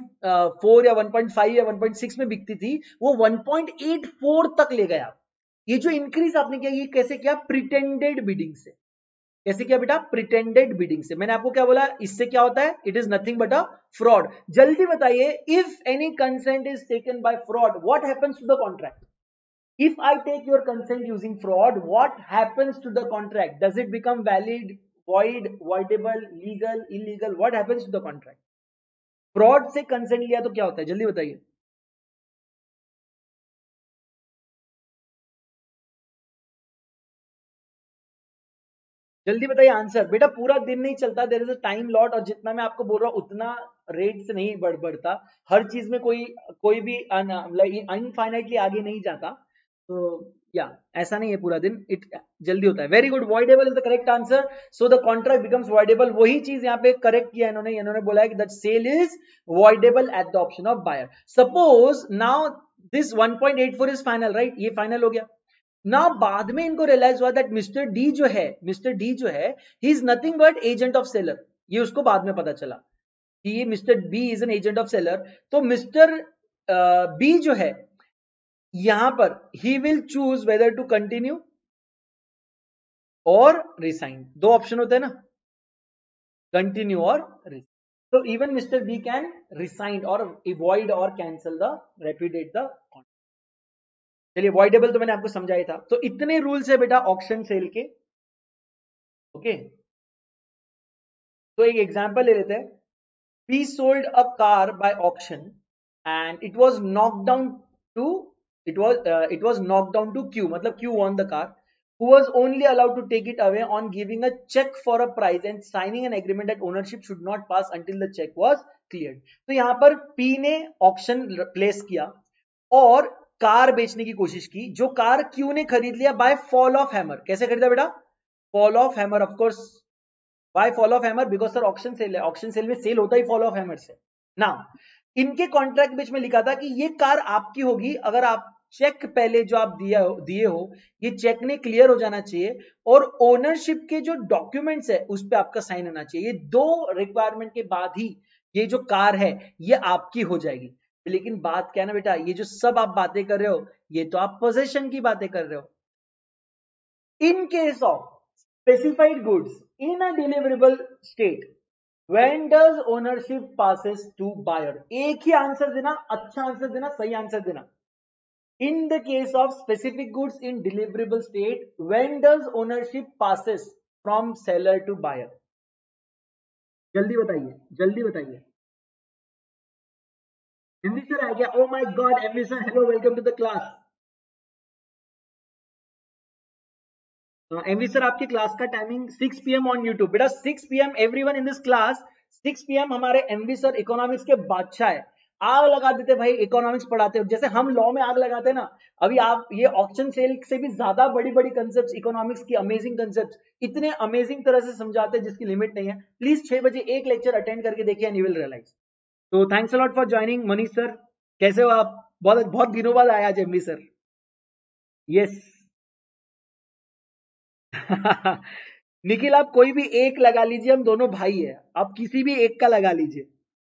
1.4 या 1.5 या 1.6 में बिकती थी, वो 1.84 तक ले गया। ये जो इंक्रीज आपने किया, ये कैसे किया, प्रिटेंडेड बिडिंग से। कैसे किया बेटा, प्रिटेंडेड बिडिंग से। मैंने आपको क्या बोला, इससे क्या होता है, it is nothing but a fraud. जल्दी बताइए, if any consent is taken by fraud, what happens to the contract? If I take your consent using fraud, what happens to the contract? Does it become valid, void, voidable, legal, illegal? What happens to the contract? Fraud से consent लिया तो क्या होता है, जल्दी बताइए। जल्दी बताइए आंसर। बेटा पूरा दिन नहीं चलता, there is a time lot, और जितना मैं आपको बोल रहा हूँ उतना रेट से नहीं बढ़ता। हर चीज में कोई कोई भी अनफाइनाइटली आगे नहीं जाता। तो या ऐसा नहीं है पूरा दिन, इट जल्दी होता है। Very good, voidable is the correct answer. So the contract becomes voidable. वही चीज यहाँ पे करेक्ट किया इन्होंने बोला है कि that sale is voidable at the option of buyer. Suppose now this 1.84 is final, right, ये फाइनल हो गया ना। बाद में इनको रियलाइज हुआ दैट मिस्टर डी जो है, he is nothing but agent of seller. ये उसको बाद में पता चला कि ये mister B is an agent of seller. तो मिस्टर बी जो है, यहां पर he will choose whether to continue और रिसाइन। दो ऑप्शन होते हैं ना, कंटिन्यू और रिसाइन। तो even mister B can resign और अवॉइड और cancel the, repudiate the contract. चलिए, वॉइडेबल तो मैंने आपको समझाया था। तो इतने रूल्स है बेटा ऑक्शन सेल के। ओके, तो एक एग्जांपल ले लेते हैं। He sold a car by auction and it was knocked down to, it was knocked down to Q, मतलब Q won the car, who was only allowed to take it away on giving a check for a price and signing an agreement that ownership should not pass until the check was cleared. तो यहाँ पर P ने auction place किया और car बेचने की कोशिश की, जो कार Q ने खरीद लिया बाय फॉल ऑफ हैमर। कैसे खरीदा बेटा, fall of hammer, of course why fall of hammer, because sir auction sale है, ऑक्शन सेल में सेल होता ही फॉल ऑफ हैमर से ना। इनके कॉन्ट्रैक्ट बीच में लिखा था कि ये कार आपकी होगी अगर आप चेक पहले जो आप दिए हो, ये चेक ने क्लियर हो जाना चाहिए, और ओनरशिप के जो डॉक्यूमेंट्स है उस पर आपका साइन होना चाहिए। ये दो रिक्वायरमेंट के बाद ही ये जो कार है ये आपकी हो जाएगी। लेकिन बात क्या है ना बेटा, ये जो सब आप बातें कर रहे हो, ये तो आप पोजेशन की बातें कर रहे हो। In case of specified goods in a deliverable state, when does ownership passes to buyer? एक ही आंसर देना, अच्छा आंसर देना, सही आंसर देना। In the case of specific goods in deliverable state, when does ownership passes from seller to buyer? जल्दी बताइए, जल्दी बताइए। हिंदी सर आ गया, oh my God, MV sir, hello, welcome to the class. MV sir आपकी class का timing 6 PM on YouTube. बेटा 6 PM everyone in this class. 6 PM हमारे एमवी सर इकोनॉमिक्स के बादशाह है। आग लगा देते भाई इकोनॉमिक्स पढ़ाते हो, जैसे हम लॉ में आग लगाते हैं ना। अभी आप ये ऑक्शन सेल से भी ज्यादा बड़ी बड़ी कंसेप्ट इकोनॉमिक्स की, अमेजिंग कंसेप्ट इतने अमेजिंग तरह से समझाते हैं जिसकी लिमिट नहीं है। प्लीज 6 बजे एक लेक्चर अटेंड करके देखिए एंड यू विल रियलाइज। तो thanks a lot for joining Manish sir. कैसे हो आप? बहुत बहुत दिनों बाद आया आज एमवी सर। यस। निखिल आप कोई भी एक लगा लीजिए, हम दोनों भाई है, आप किसी भी एक का लगा लीजिए।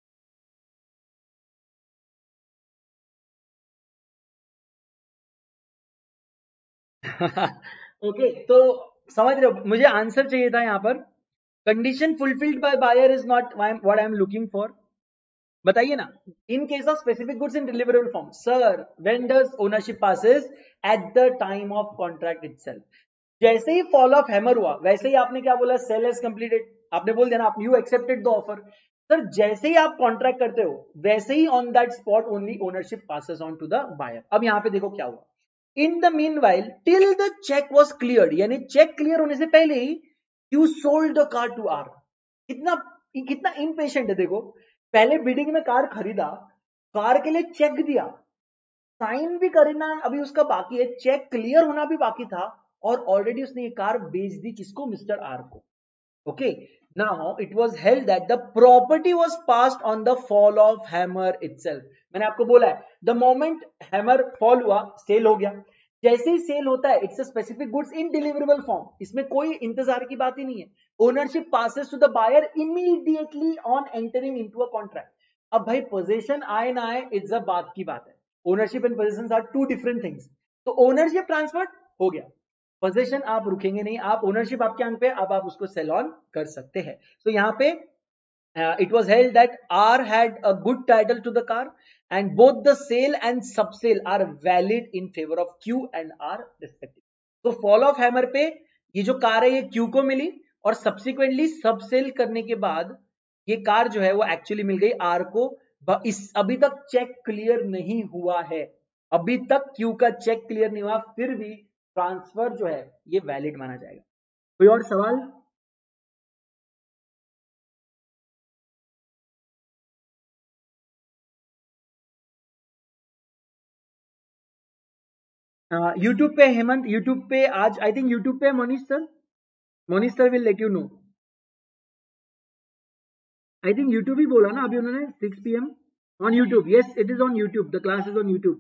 ओके तो समझ रहे हो, मुझे आंसर चाहिए था यहाँ पर। Condition fulfilled by buyer is not what I am looking for. बताइए ना। In case of specific goods in deliverable form sir, when does ownership passes? At the time of contract itself. जैसे ही fall of hammer हुआ वैसे ही आपने क्या बोला? Sale is completed. आपने बोल दिया ना, आप you accepted the offer. Sir जैसे ही आप कॉन्ट्रैक्ट करते हो वैसे ही on that spot only ownership passes on to the buyer. अब यहां पे देखो क्या हुआ। In the meanwhile till the cheque was clear, यानी चेक क्लियर होने से पहले ही you sold the car to R. कितना कितना इम्पेशेंट है देखो। पहले बिडिंग में कार खरीदा, कार के लिए चेक दिया, साइन भी करना अभी उसका बाकी है, चेक क्लियर होना भी बाकी था, और ऑलरेडी उसने ये कार बेच दी किसको? मिस्टर आर को। Okay. Now it was held that the property was passed on the fall of hammer itself. मैंने आपको बोला है द मोमेंट हैमर फॉल हुआ सेल हो गया। जैसे ही सेल होता है it's a specific goods in deliverable form, इसमें कोई इंतजार की बात ही नहीं है। Ownership passes to the buyer immediately on entering into a contract. अब भाई पोजीशन आए ना आए इट्स अ बात की बात है। Ownership and positions are two different things. तो ओनरशिप ट्रांसफर हो गया, पोजीशन आप रुकेंगे नहीं, आप ओनरशिप आपके अंक पे, अब आप उसको सेल ऑन कर सकते हैं। तो यहाँ पे it was held that R had a good title to the car and both the sale and sub sale are valid in favor of Q and R respectively. तो फॉल ऑफ हैमर पे ये जो car है ये Q को मिली, और subsequently सब cell करने के बाद ये कार जो है वो एक्चुअली मिल गई R को। इस अभी तक चेक क्लियर नहीं हुआ है, अभी तक Q का चेक क्लियर नहीं हुआ, फिर भी ट्रांसफर जो है ये वैलिड माना जाएगा। कोई और सवाल? यूट्यूब पे हेमंत, यूट्यूब पे आज आई थिंक यूट्यूब पे Manish sir, Manish sir will let you know. I think YouTube ही बोला ना अभी उन्होंने 6 PM on YouTube. Yes it is on YouTube, the class is on YouTube.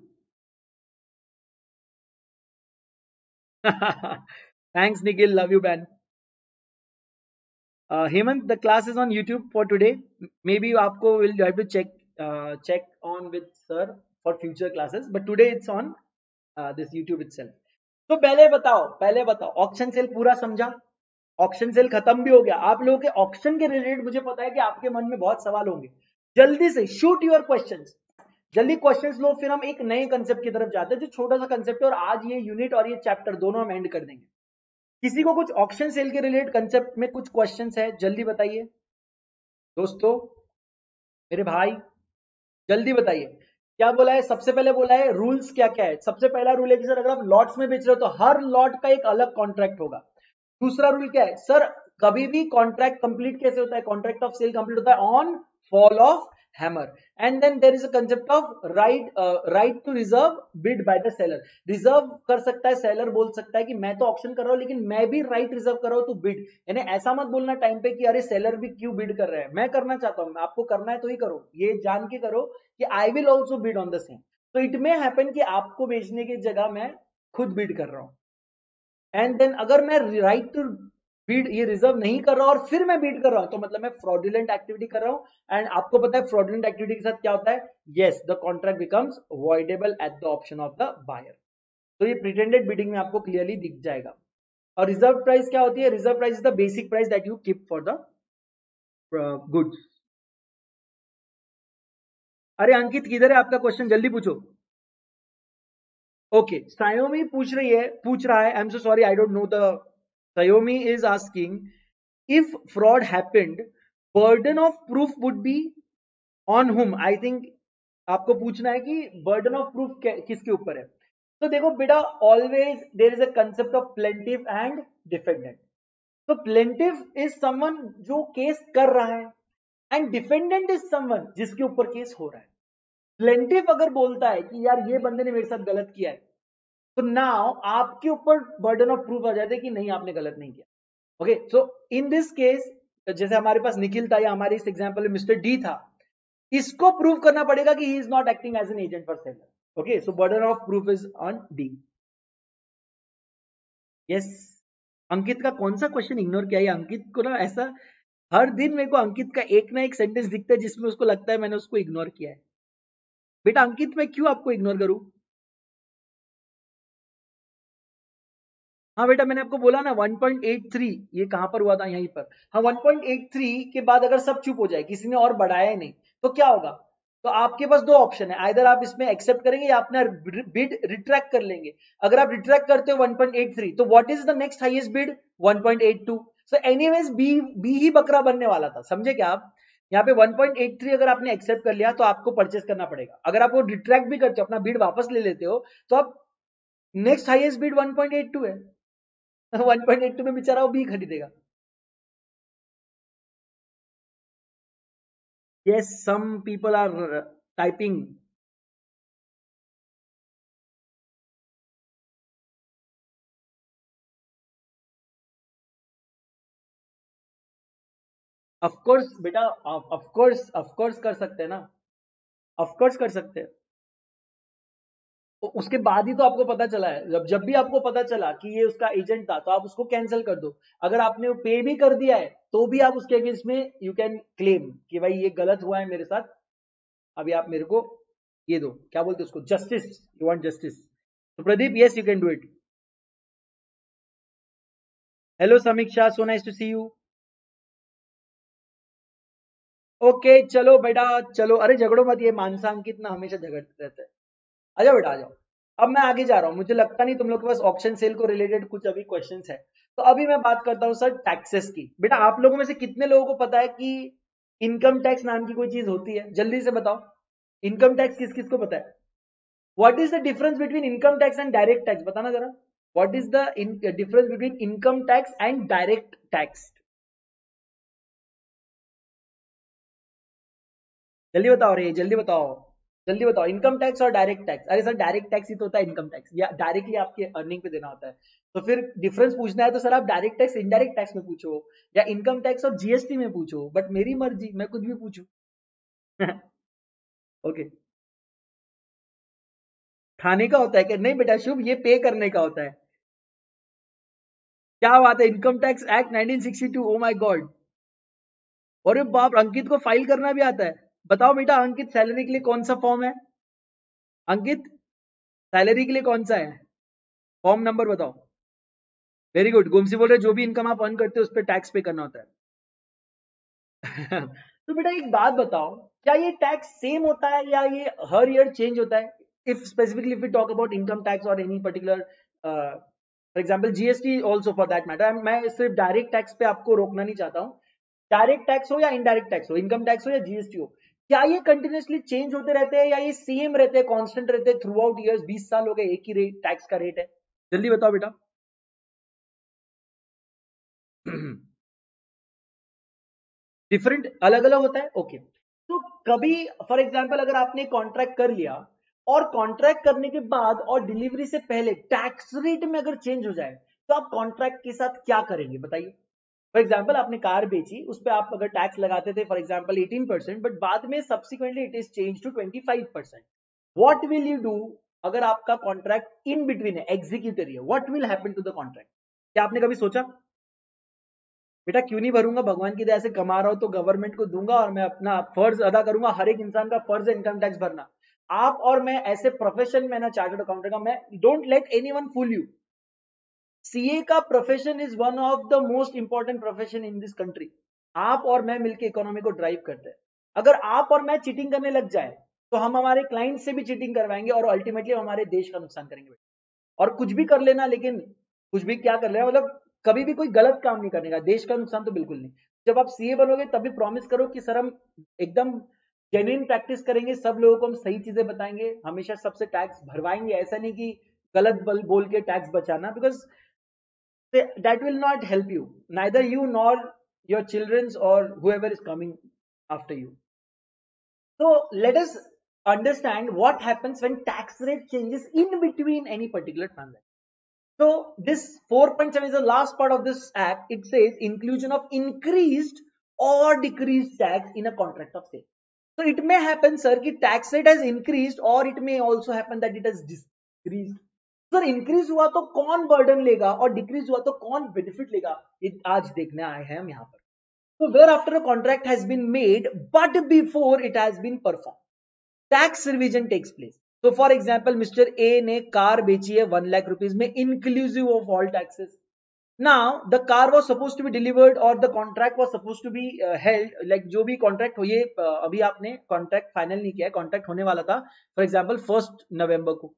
Thanks Nikhil, love you बैन। Hemant the class is on YouTube for today. Maybe आपको will have to check check on with sir for future classes, but today it's on this YouTube itself. तो पहले बताओ auction cell पूरा समझा? Auction cell खत्म भी हो गया। आप लोगों के ऑक्शन के रिलेटेड मुझे पता है कि आपके मन में बहुत सवाल होंगे। जल्दी से शूट योर क्वेश्चंस, जल्दी क्वेश्चंस लो, फिर हम एक नए कंसेप्ट की तरफ जाते हैं जो छोटा सा कंसेप्ट है, और आज ये यूनिट और ये चैप्टर दोनों हम एंड कर देंगे। किसी को कुछ ऑक्शन सेल के रिलेटेड कंसेप्ट में कुछ क्वेश्चंस है? जल्दी बताइए दोस्तों, मेरे भाई, जल्दी बताइए। क्या बोला है? सबसे पहले बोला है रूल्स क्या क्या है। सबसे पहला रूल है कि सर अगर आप लॉट्स में बेच रहे हो तो हर लॉट का एक अलग कॉन्ट्रैक्ट होगा। दूसरा रूल क्या है सर? कभी भी कॉन्ट्रैक्ट कंप्लीट कैसे होता है? कॉन्ट्रैक्ट ऑफ सेल कंप्लीट होता है on fall of hammer. And then there is a concept of right to reserve bid by the seller. Reserve कर सकता है सेलर, बोल सकता है कि मैं तो ऑप्शन कर रहा हूं लेकिन मैं भी राइट रिजर्व कर रहा हूं टू बिड। यानी ऐसा मत बोलना टाइम पे कि अरे सेलर भी क्यों बिड कर रहे हैं, मैं करना चाहता हूं, आपको करना है तो ही करो, ये जान के करो कि I will also bid on the same. तो इट मे हैपन कि आपको बेचने की जगह मैं खुद बिड कर रहा हूं। एंड देन अगर मैं राइट टू बीड ये रिजर्व नहीं कर रहा और फिर मैं बीड कर रहा हूं तो मतलब मैं फ्रॉडुलेंट एक्टिविटी कर रहा हूं। एंड आपको पता है फ्रॉडुलेंट एक्टिविटी के साथ क्या होता है? Yes, the contract becomes voidable at the option of the buyer. तो ये प्रिटेंडेड बिडिंग में आपको क्लियरली दिख जाएगा। और रिजर्व प्राइस क्या होती है? Reserve price is the basic price that you keep for the goods. अरे अंकित किधर है आपका क्वेश्चन? जल्दी पूछो। ओके, सायोमी पूछ रहा है, I am so sorry I don't know the. सायोमी is asking if fraud happened, burden of proof would be on whom? I think आपको पूछना है कि burden of proof किसके ऊपर है। तो देखो बेटा, always there is a concept of plaintiff and defendant. तो प्लेंटिव इज समवन जो केस कर रहा है, एंड डिफेंडेंट इज समवन जिसके ऊपर केस हो रहा है। प्लेंटिव अगर बोलता है कि यार ये बंदे ने मेरे साथ गलत किया है, तो नाउ आपके ऊपर बर्डन ऑफ प्रूफ आ जाता है कि नहीं आपने गलत नहीं किया। Okay, so in this case जैसे हमारे पास निखिल था या हमारे इस एग्जांपल में मिस्टर डी था, इसको प्रूव करना पड़ेगा कि he is not acting as an agent for seller. Okay, so burden of proof is on D. Yes, Ankit का कौन सा क्वेश्चन इग्नोर किया है? अंकित को ना ऐसा हर दिन मेरे को अंकित का एक ना एक सेंटेंस दिखता है जिसमें उसको लगता है मैंने उसको इग्नोर किया है। बेटा अंकित, मैं क्यों आपको इग्नोर करूं? हाँ बेटा, मैंने आपको बोला ना 1.83 ये कहां पर हुआ था? यहीं पर। हाँ, 1.83 के बाद अगर सब चुप हो जाए, किसी ने और बढ़ाया ही नहीं, तो क्या होगा? तो आपके पास दो ऑप्शन है, आइदर आप इसमें एक्सेप्ट करेंगे या अपना बिड रिट्रैक्ट कर लेंगे। अगर आप रिट्रैक्ट करते हो 1.83, तो what is the next highest bid? 1.82। So anyways B B ही बकरा बनने वाला था, समझे क्या आप? यहाँ पे 1.83 अगर आपने एक्सेप्ट कर लिया तो आपको परचेस करना पड़ेगा। अगर आप वो रिट्रैक्ट भी करते हो, अपना बिड वापस ले लेते हो, तो आप नेक्स्ट हाईएस्ट बिड 1.82 है। 1.82 में बेचारा वो बी खरीदेगा। Yes, some people are typing. Of course बेटा, of course कर सकते हैं ना, of course कर सकते हैं। तो उसके बाद ही तो आपको पता चला है। जब जब भी आपको पता चला कि ये उसका एजेंट था, तो आप उसको कैंसिल कर दो। अगर आपने पे भी कर दिया है तो भी आप उसके अगेंस्ट में यू कैन क्लेम कि भाई ये गलत हुआ है मेरे साथ, अभी आप मेरे को ये दो, क्या बोलते हैं उसको, जस्टिस। You want justice. तो Pradeep, yes you can do it. Hello Samiksha, so nice to see you. Okay चलो बेटा, चलो, अरे झगड़ो मत, ये मानसा अंकित ना हमेशा झगड़ते रहते हैं। आ जाओ बेटा, आ जाओ। अब मैं आगे जा रहा हूँ, मुझे लगता नहीं तुम लोग के पास ऑप्शन सेल को रिलेटेड कुछ अभी क्वेश्चंस है। तो अभी मैं बात करता हूँ सर टैक्सेस की। बेटा आप लोगों में से कितने लोगों को पता है कि इनकम टैक्स नाम की कोई चीज होती है? जल्दी से बताओ, इनकम टैक्स किस किस को पता है? What is the difference between income tax and direct tax? बताना जरा, what is the difference between income tax and direct tax? जल्दी बताओ रे, जल्दी बताओ, जल्दी बताओ। इनकम टैक्स और डायरेक्ट टैक्स? अरे सर डायरेक्ट टैक्स ही तो होता है इनकम टैक्स, या डायरेक्टली आपके अर्निंग पे देना होता है। तो फिर डिफरेंस पूछना है तो सर आप डायरेक्ट टैक्स इनडायरेक्ट टैक्स में पूछो, या इनकम टैक्स और जीएसटी में पूछो, बट मेरी मर्जी, मैं कुछ भी पूछूं। ओके, खाने का होता है क्या? नहीं बेटा शुभ, ये पे करने का होता है। क्या बात है, income tax act 1962, oh my god. अरे बाप, अंकित को फाइल करना भी आता है। बताओ बेटा अंकित, सैलरी के लिए कौन सा फॉर्म है? अंकित, सैलरी के लिए कौन सा है फॉर्म नंबर? बताओ। वेरी गुड, गोमसी बोल रहे जो भी इनकम आप अर्न करते हो उस पर टैक्स पे करना होता है। तो बेटा एक बात बताओ, क्या ये टैक्स सेम होता है या ये हर ईयर चेंज होता है? If specifically if we talk about income tax और any particular, for example GST also for that matter, मैं सिर्फ डायरेक्ट टैक्स पे आपको रोकना नहीं चाहता हूँ। डायरेक्ट टैक्स हो या इनडायरेक्ट टैक्स हो, इनकम टैक्स हो या जीएसटी हो, क्या ये कंटिन्यूसली चेंज होते रहते हैं या ये सेम रहते हैं, कांस्टेंट रहते हैं थ्रू आउट ईयर्स? 20 साल हो गए एक ही रेट, टैक्स का रेट है। जल्दी बताओ बेटा। डिफरेंट, अलग अलग होता है, ओके। तो कभी फॉर एग्जांपल अगर आपने कॉन्ट्रैक्ट कर लिया और कॉन्ट्रैक्ट करने के बाद और डिलीवरी से पहले टैक्स रेट में अगर चेंज हो जाए, तो आप कॉन्ट्रैक्ट के साथ क्या करेंगे बताइए? फॉर एग्जाम्पल आपने कार बेची, उस पर आप अगर टैक्स लगाते थे फॉर एग्जाम्पल 18%, बट बाद में subsequently it is change to 25%, what will you do? अगर आपका कॉन्ट्रैक्ट इन बिटवीन है, एग्जीक्यूटर है, what will happen to the contract? क्या आपने कभी सोचा? बेटा क्यों नहीं भरूंगा, भगवान की दया से कमा रहा हूं तो गवर्नमेंट को दूंगा, और मैं अपना फर्ज अदा करूंगा। हर एक इंसान का फर्ज है इनकम टैक्स भरना। आप और मैं ऐसे प्रोफेशन में ना, चार्टर्ड अकाउंटेंट का, मैं don't let anyone fool you. CA का profession is one of the most important profession in this country. आप और मैं मिलकर इकोनॉमी को ड्राइव करते हैं। अगर आप और मैं चीटिंग करने लग जाए, तो हम हमारे क्लाइंट से भी चीटिंग करवाएंगे और अल्टीमेटली हमारे देश का नुकसान करेंगे। और कुछ भी कर लेना, लेकिन कुछ भी क्या कर लेना, मतलब कभी भी कोई गलत काम नहीं करने का, देश का नुकसान तो बिल्कुल नहीं। जब आप सीए बनोगे तभी प्रॉमिस करो कि सर हम एकदम जेन्युइन प्रैक्टिस करेंगे, सब लोगों को हम सही चीजें बताएंगे, हमेशा सबसे टैक्स भरवाएंगे। ऐसा नहीं कि गलत बोल के टैक्स बचाना, because that will not help you, neither you nor your children's or whoever is coming after you. So let us understand what happens when tax rate changes in between any particular transaction. So this 4.7 is the last part of this act. It says inclusion of increased or decreased tax in a contract of sale. So it may happen, sir, कि tax rate has increased, or it may also happen that it has decreased. Sir increase हुआ तो कौन burden लेगा और decrease हुआ तो कौन benefit लेगा, ये आज देखने आए हैं हम यहाँ पर. So whereafter a contract has been made, but before it has been performed, tax revision takes place. So for example, Mr. A ने कार बेची है 1 लाख रुपीज में, inclusive of all taxes. Now the car was supposed to be delivered or the contract was supposed to be held, like जो भी contract हो, ये अभी आपने contract final नहीं किया है, contract होने वाला था for example 1 नवंबर को.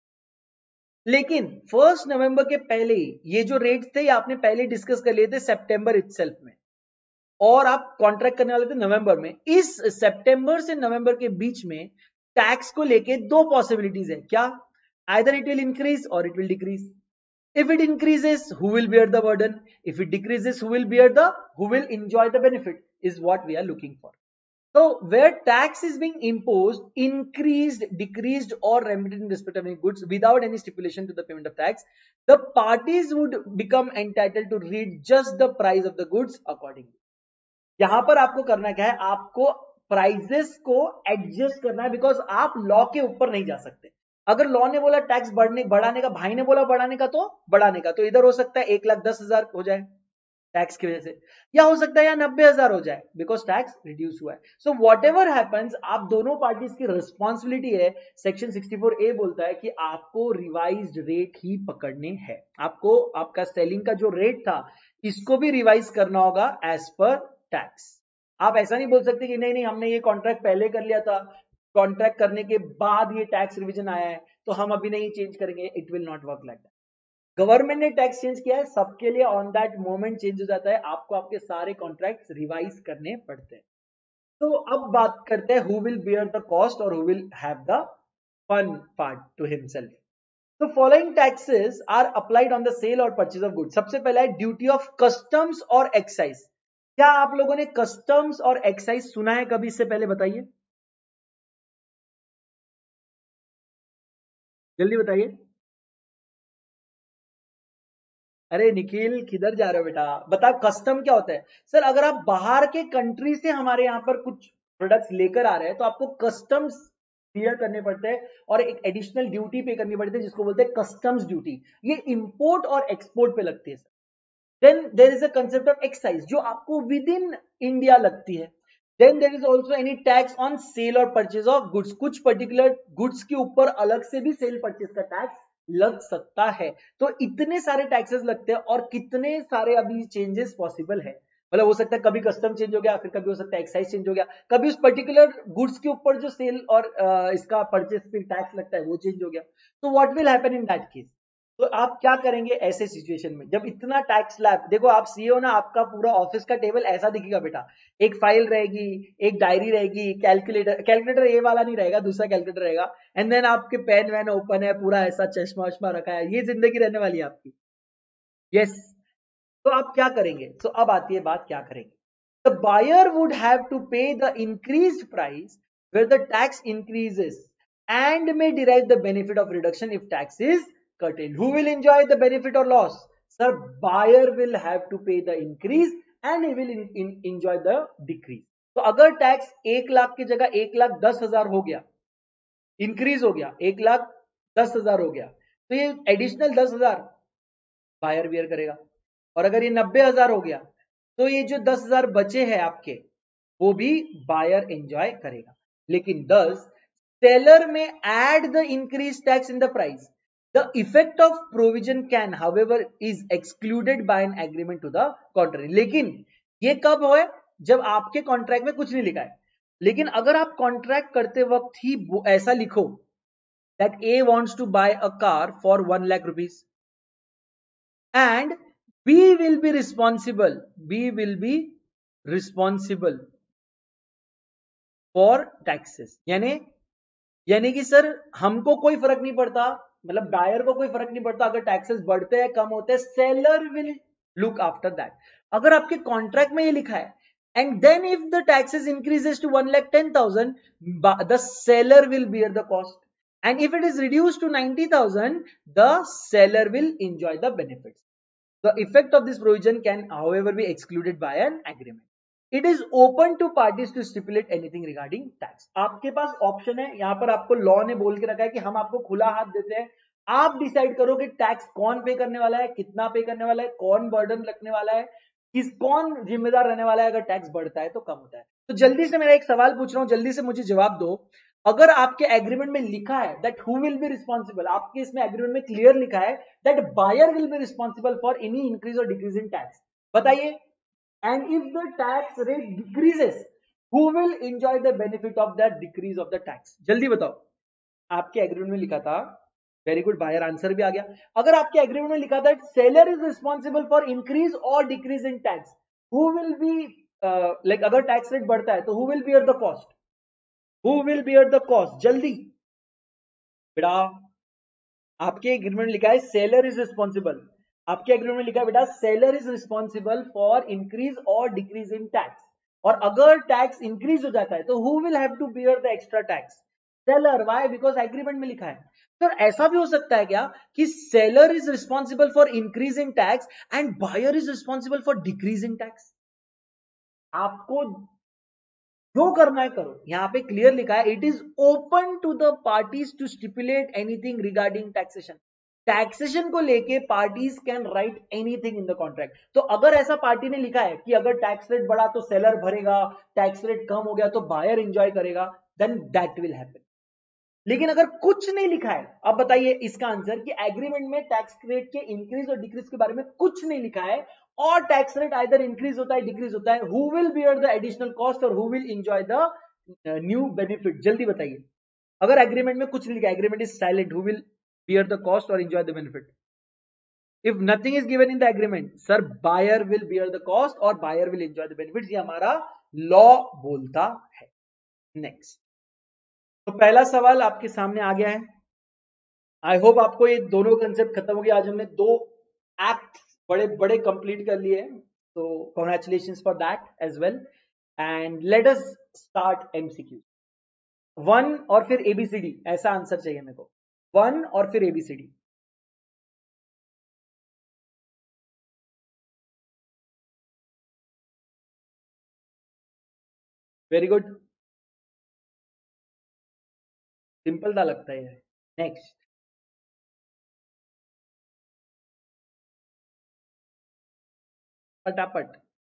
लेकिन 1 नवंबर के पहले ये जो रेट्स थे ये आपने पहले डिस्कस कर लिए थे सितंबर इटसेल्फ में, और आप कॉन्ट्रैक्ट करने वाले थे नवंबर में. इस सितंबर से नवंबर के बीच में टैक्स को लेके दो पॉसिबिलिटीज है. क्या? आइदर इट विल इंक्रीज और it will decrease. If it increases, who will bear the burden? If it decreases, who will enjoy the benefit, is what we are looking for. So where tax is being imposed, increased, decreased or remitted in respect of any goods without any stipulation to the payment of tax, the parties would become entitled to readjust the price of the goods accordingly. यहां पर आपको करना क्या है, आपको prices को adjust करना है, बिकॉज आप लॉ के ऊपर नहीं जा सकते. अगर लॉ ने बोला टैक्स बढ़ाने का, भाई ने बोला बढ़ाने का, तो बढ़ाने का. तो इधर हो सकता है 1,10,000 हो जाए टैक्स की वजह से, या हो सकता है या 90,000 हो जाए बिकॉज टैक्स रिड्यूस हुआ है. सो वॉट एवर हैपन्स, आप दोनों पार्टीज की रिस्पॉन्सिबिलिटी है. सेक्शन 64A बोलता है कि आपको रिवाइज्ड रेट ही पकड़ने हैं. आपको आपका सेलिंग का जो रेट था इसको भी रिवाइज करना होगा एज पर टैक्स. आप ऐसा नहीं बोल सकते कि नहीं नहीं हमने ये कॉन्ट्रैक्ट पहले कर लिया था, कॉन्ट्रैक्ट करने के बाद ये टैक्स रिवीजन आया है तो हम अभी नहीं चेंज करेंगे. It will not work like that. Government ने टैक्स चेंज किया है, सबके लिए ऑन दैट मोमेंट चेंज हो जाता है. आपको आपके सारे कॉन्ट्रैक्ट्स रिवाइज करने पड़ते हैं. तो अब बात करते हैं who will bear the cost और who will have the fun part to himself. तो following taxes are applied on the sale और परचेज ऑफ गुड्स. सबसे पहला है ड्यूटी ऑफ कस्टम्स और एक्साइज. क्या आप लोगों ने कस्टम्स और एक्साइज सुना है कभी इससे पहले? बताइए, जल्दी बताइए. अरे निखिल किधर जा रहे हो बेटा, बता कस्टम क्या होता है. सर अगर आप बाहर के कंट्री से हमारे यहाँ पर कुछ प्रोडक्ट्स लेकर आ रहे हैं तो आपको कस्टम्स क्लियर करने पड़ते हैं और एक एडिशनल ड्यूटी पे करनी पड़ती है जिसको बोलते हैं कस्टम्स ड्यूटी. ये इंपोर्ट और एक्सपोर्ट पे लगती है. Then there is a concept of excise जो आपको विद इन इंडिया लगती है. Then there is also any tax on sale और परचेज ऑफ गुड्स. कुछ पर्टिकुलर गुड्स के ऊपर अलग से भी सेल परचेज का टैक्स लग सकता है. तो इतने सारे टैक्सेस लगते हैं और कितने सारे अभी चेंजेस पॉसिबल है. मतलब हो सकता है कभी कस्टम चेंज हो गया, फिर कभी हो सकता है एक्साइज चेंज हो गया, कभी उस पर्टिकुलर गुड्स के ऊपर जो सेल और इसका परचेज पे टैक्स लगता है वो चेंज हो गया. तो what will happen in that case? तो आप क्या करेंगे ऐसे सिचुएशन में जब इतना टैक्स स्लैब. देखो आप सीईओ ना, आपका पूरा ऑफिस का टेबल ऐसा दिखेगा बेटा. एक फाइल रहेगी, एक डायरी रहेगी, कैलकुलेटर ये वाला नहीं रहेगा, दूसरा कैलकुलेटर रहेगा. एंड देन आपके पेन वैन ओपन है, पूरा ऐसा चश्मा वश्मा रखा है. ये जिंदगी रहने वाली है आपकी. यस. तो आप क्या करेंगे? तो अब आती है बात क्या करेंगे. The buyer would have to pay the increased price where the tax increases and may derive the benefit of reduction if tax is curtailed. Who will enjoy the benefit or loss? Sir, buyer will have to pay the increase and he will enjoy the decrease. तो अगर tax 1 lakh की जगह 1,10,000 हो गया, increase हो गया, 1,10,000 हो गया, तो ये एडिशनल 10,000 बायर बियर करेगा. और अगर ये 90,000 हो गया तो ये जो 10,000 बचे हैं आपके वो भी बायर एंजॉय करेगा. लेकिन 10 seller may add the increased tax in the price. The effect of provision can, however, is excluded by an agreement to the contrary. लेकिन ये कब होए? जब आपके कॉन्ट्रैक्ट में कुछ नहीं लिखा है. लेकिन अगर आप कॉन्ट्रैक्ट करते वक्त ही ऐसा लिखो that A wants to buy a car for 1 lakh rupees and B will be responsible for taxes. यानी कि सर हमको कोई फर्क नहीं पड़ता मतलब बायर को कोई फर्क नहीं पड़ता अगर टैक्सेस बढ़ते हैं कम होते हैं, seller will look after that. अगर आपके कॉन्ट्रैक्ट में ये लिखा है and then if the taxes increases to 1,10,000, the seller will bear the cost, and if it is reduced to 90,000, the seller will enjoy the benefits. The effect of this provision can however be excluded by an agreement. It is open to parties to stipulate anything regarding tax. आपके पास option है, यहां पर आपको law ने बोल के रखा है कि हम आपको खुला हाथ देते हैं, आप डिसाइड करो कि टैक्स कौन पे करने वाला है, कितना पे करने वाला है, कौन बर्डन रखने वाला है, कौन जिम्मेदार रहने वाला है अगर टैक्स बढ़ता है तो कम होता है। तो जल्दी से मेरा एक सवाल पूछ रहा हूं, जल्दी से मुझे जवाब दो। अगर आपके एग्रीमेंट में लिखा है that who will be responsible, आपके इसमें एग्रीमेंट में क्लियर लिखा है that buyer will be responsible for any increase और डिक्रीज इन टैक्स, बताइए। And if the tax rate decreases, who will enjoy the benefit of that decrease of the tax, जल्दी बताओ। आपके एग्रीमेंट में लिखा था, वेरी गुड, बायर आंसर भी आ गया। अगर आपके एग्रीमेंट में लिखा था seller is responsible for increase और decrease in tax, who will be like अगर टैक्स रेट बढ़ता है तो who will bear the cost, who will bear the cost, जल्दी बेटा। आपके एग्रीमेंट लिखा है सेलर इज रिस्पॉन्सिबल, आपके एग्रीमेंट में लिखा है बेटा seller is responsible for increase और डिक्रीज इन टैक्स, और अगर टैक्स इंक्रीज हो जाता है तो who will have to bear the extra tax, seller. Why? Because agreement में लिखा है। तो ऐसा भी हो सकता है क्या कि seller is responsible for increase in tax and buyer is responsible for decrease in tax? आपको जो करना है करो, यहां पे क्लियर लिखा है it is open to the parties to stipulate anything regarding taxation. Taxation को लेके parties can write anything in the contract. तो अगर ऐसा पार्टी ने लिखा है कि अगर टैक्स रेट बढ़ा तो सेलर भरेगा, टैक्स रेट कम हो गया तो बायर एंजॉय करेगा, देन दैट विल हैपन। लेकिन अगर कुछ नहीं लिखा है, अब बताइए इसका आंसर कि एग्रीमेंट में टैक्स रेट के इंक्रीज और डिक्रीज के बारे में कुछ नहीं लिखा है, और टैक्स रेट आइदर इंक्रीज होता है डिक्रीज होता है, who will bear the additional cost और who will enjoy the new benefit, जल्दी बताइए। अगर एग्रीमेंट में कुछ नहीं लिखा, agreement is silent, who will bear the cost और enjoy the benefit? If nothing is given in the agreement, sir buyer will bear the cost और buyer will enjoy the benefit, ये हमारा लॉ बोलता है। नेक्स्ट, तो पहला सवाल आपके सामने आ गया है। आई होप आपको ये दोनों कंसेप्ट खत्म हो गया। आज हमने 2 एक्ट बड़े बड़े कंप्लीट कर लिए हैं, तो congratulation for that as well. And let us start MCQ. 1 और फिर एबीसीडी, ऐसा आंसर चाहिए मेरे को, 1 और फिर एबीसीडी। वेरी गुड, सिंपल सा लगता है। नेक्स्ट, फटाफट।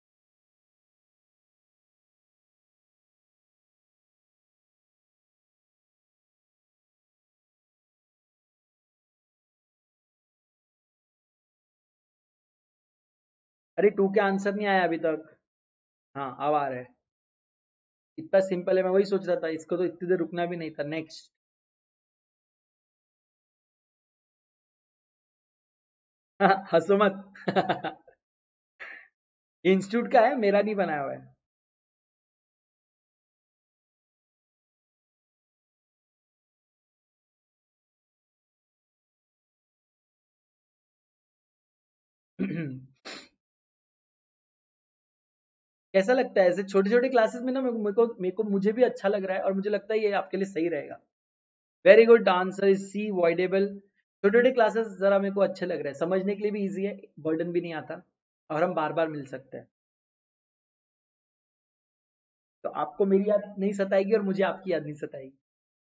अरे 2 के आंसर नहीं आया अभी तक। हाँ अब आ रहा है, इतना सिंपल है, मैं वही सोच रहा था, इसको तो इतनी देर रुकना भी नहीं था। नेक्स्ट, हंसो मत। इंस्टीट्यूट का है, मेरा नहीं बनाया हुआ है। कैसा लगता है ऐसे छोटे छोटे क्लासेस में ना, मेरे को मुझे भी अच्छा लग रहा है और मुझे लगता है ये आपके लिए सही रहेगा। Very good, answer is C, voidable. छोटे छोटे क्लासेस जरा मेरे को अच्छे लग रहे हैं, समझने के लिए भी इजी है, बर्डन भी नहीं आता, और हम बार बार मिल सकते हैं। तो आपको मेरी याद नहीं सताएगी और मुझे आपकी याद नहीं सताएगी।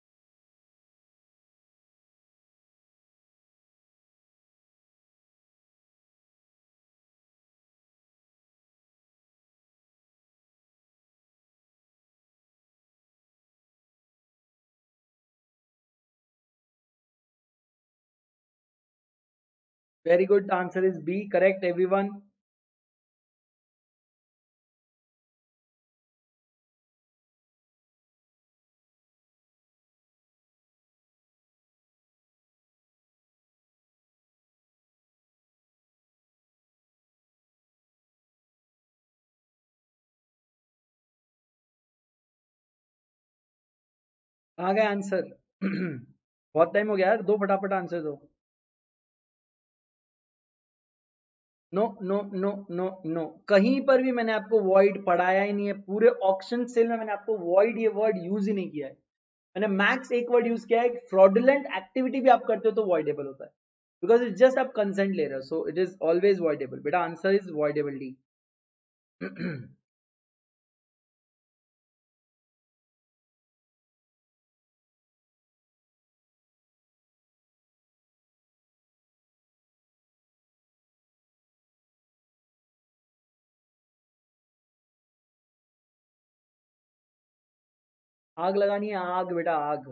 Very good, answer is B, correct everyone. आ गए आंसर। बहुत टाइम हो गया यार, दो फटाफट आंसर दो। No no no no no, कहीं पर भी मैंने आपको वॉइड पढ़ाया ही नहीं है। पूरे ऑक्शन सेल में मैंने आपको वॉइड ये वर्ड यूज ही नहीं किया है। मैंने मैक्स एक वर्ड यूज किया है, फ्रॉडुलेंट एक्टिविटी भी आप करते हो तो वॉइडेबल होता है, बिकॉज इट जस्ट आप कंसेंट ले रहे हो, so it is always voidable. बेटा आंसर इज वॉइडेबल डी। आग लगानी है, आग बेटा आग।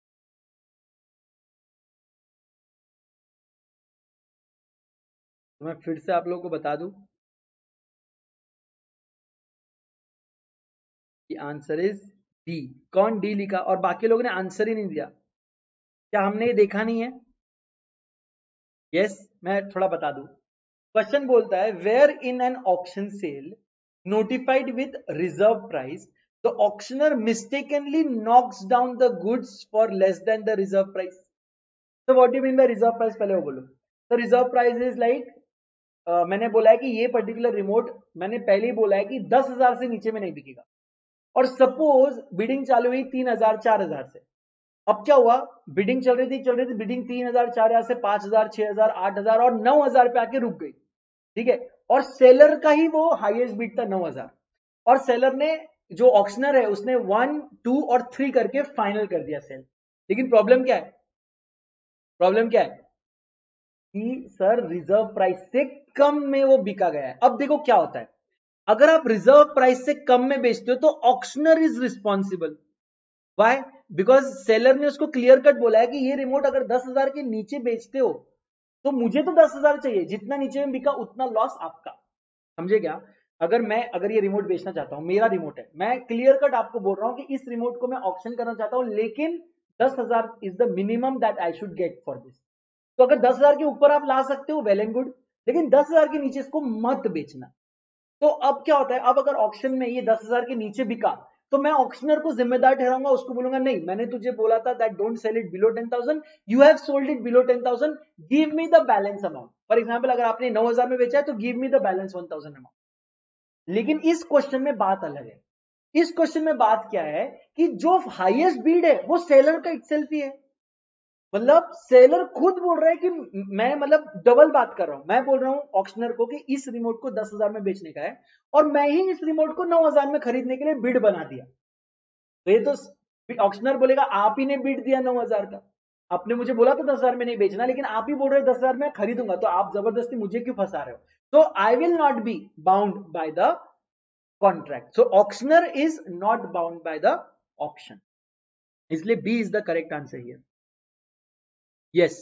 तो मैं फिर से आप लोगों को बता दूं कि आंसर इज डी। कौन डी लिखा और बाकी लोगों ने आंसर ही नहीं दिया? क्या हमने ये देखा नहीं है? यस, मैं थोड़ा बता दूं। क्वेश्चन बोलता है where in an auction sale notified with reserve price, the auctioneer mistakenly knocks down the goods for less than the reserve price. So what do you mean by reserve price? पहले वो बोलो। तो reserve price is like मैंने बोला है कि ये particular remote, मैंने पहले ही बोला है कि 10,000 से नीचे में नहीं बिकेगा, और सपोज बिडिंग चालू हुई 3,000 4,000 से। अब क्या हुआ, बिडिंग चल रही थी बिडिंग 3,000 4,000 से 5,000 6,000 8,000 और 9,000 पे आके रुक गई, ठीक है। और सेलर का ही वो हाईएस्ट बिड था 9,000, और सेलर ने, जो ऑक्शनर है, उसने 1 2 और 3 करके फाइनल कर दिया सेल। लेकिन प्रॉब्लम क्या है, प्रॉब्लम क्या है कि सर रिजर्व प्राइस से कम में वो बिका गया है। अब देखो क्या होता है, अगर आप रिजर्व प्राइस से कम में बेचते हो तो auctioneer is responsible. Why? Because seller ने उसको क्लियर कट बोला है कि ये रिमोट अगर 10,000 के नीचे बेचते हो तो मुझे तो 10,000 चाहिए, जितना नीचे में बिका उतना लॉस आपका। समझे क्या? अगर ये रिमोट बेचना चाहता हूं, मेरा रिमोट है, मैं क्लियर कट आपको बोल रहा हूं कि इस रिमोट को मैं ऑप्शन करना चाहता हूं, लेकिन 10,000 is the minimum that I should get for this. तो अगर 10,000 के ऊपर आप ला सकते हो, वेल एंड गुड, लेकिन 10,000 के नीचे इसको मत बेचना। तो अब क्या होता है, अब अगर ऑक्शन में ये 10,000 के नीचे बिका तो मैं ऑक्शनर को जिम्मेदार ठहराऊंगा, उसको बोलूंगा नहीं, मैंने तुझे बोला था that don't sell it below 10,000, you have sold it below 10,000, give me the balance amount. For example, अगर आपने 9,000 में बेचा है तो give me the balance 1,000 amount. लेकिन इस क्वेश्चन में बात अलग है। इस क्वेश्चन में बात क्या है कि जो हाईएस्ट बीड है वो सेलर का इटसेल्फ ही है। मतलब सेलर खुद बोल रहा है कि मैं, मतलब डबल बात कर रहा हूं, मैं बोल रहा हूं ऑक्शनर को कि इस रिमोट को 10,000 में बेचने का है, और मैं ही इस रिमोट को 9,000 में खरीदने के लिए बिड बना दिया। तो ये तो ऑक्शनर बोलेगा आप ही ने बिड दिया 9,000 का, आपने मुझे बोला था 10,000 में नहीं बेचना, लेकिन आप ही बोल रहे हो 10,000 में खरीदूंगा, तो आप जबरदस्ती मुझे क्यों फंसा रहे हो? तो I will not be bound by the contract. So auctioneer is not bound by the option, इसलिए B is the correct answer here. Yes,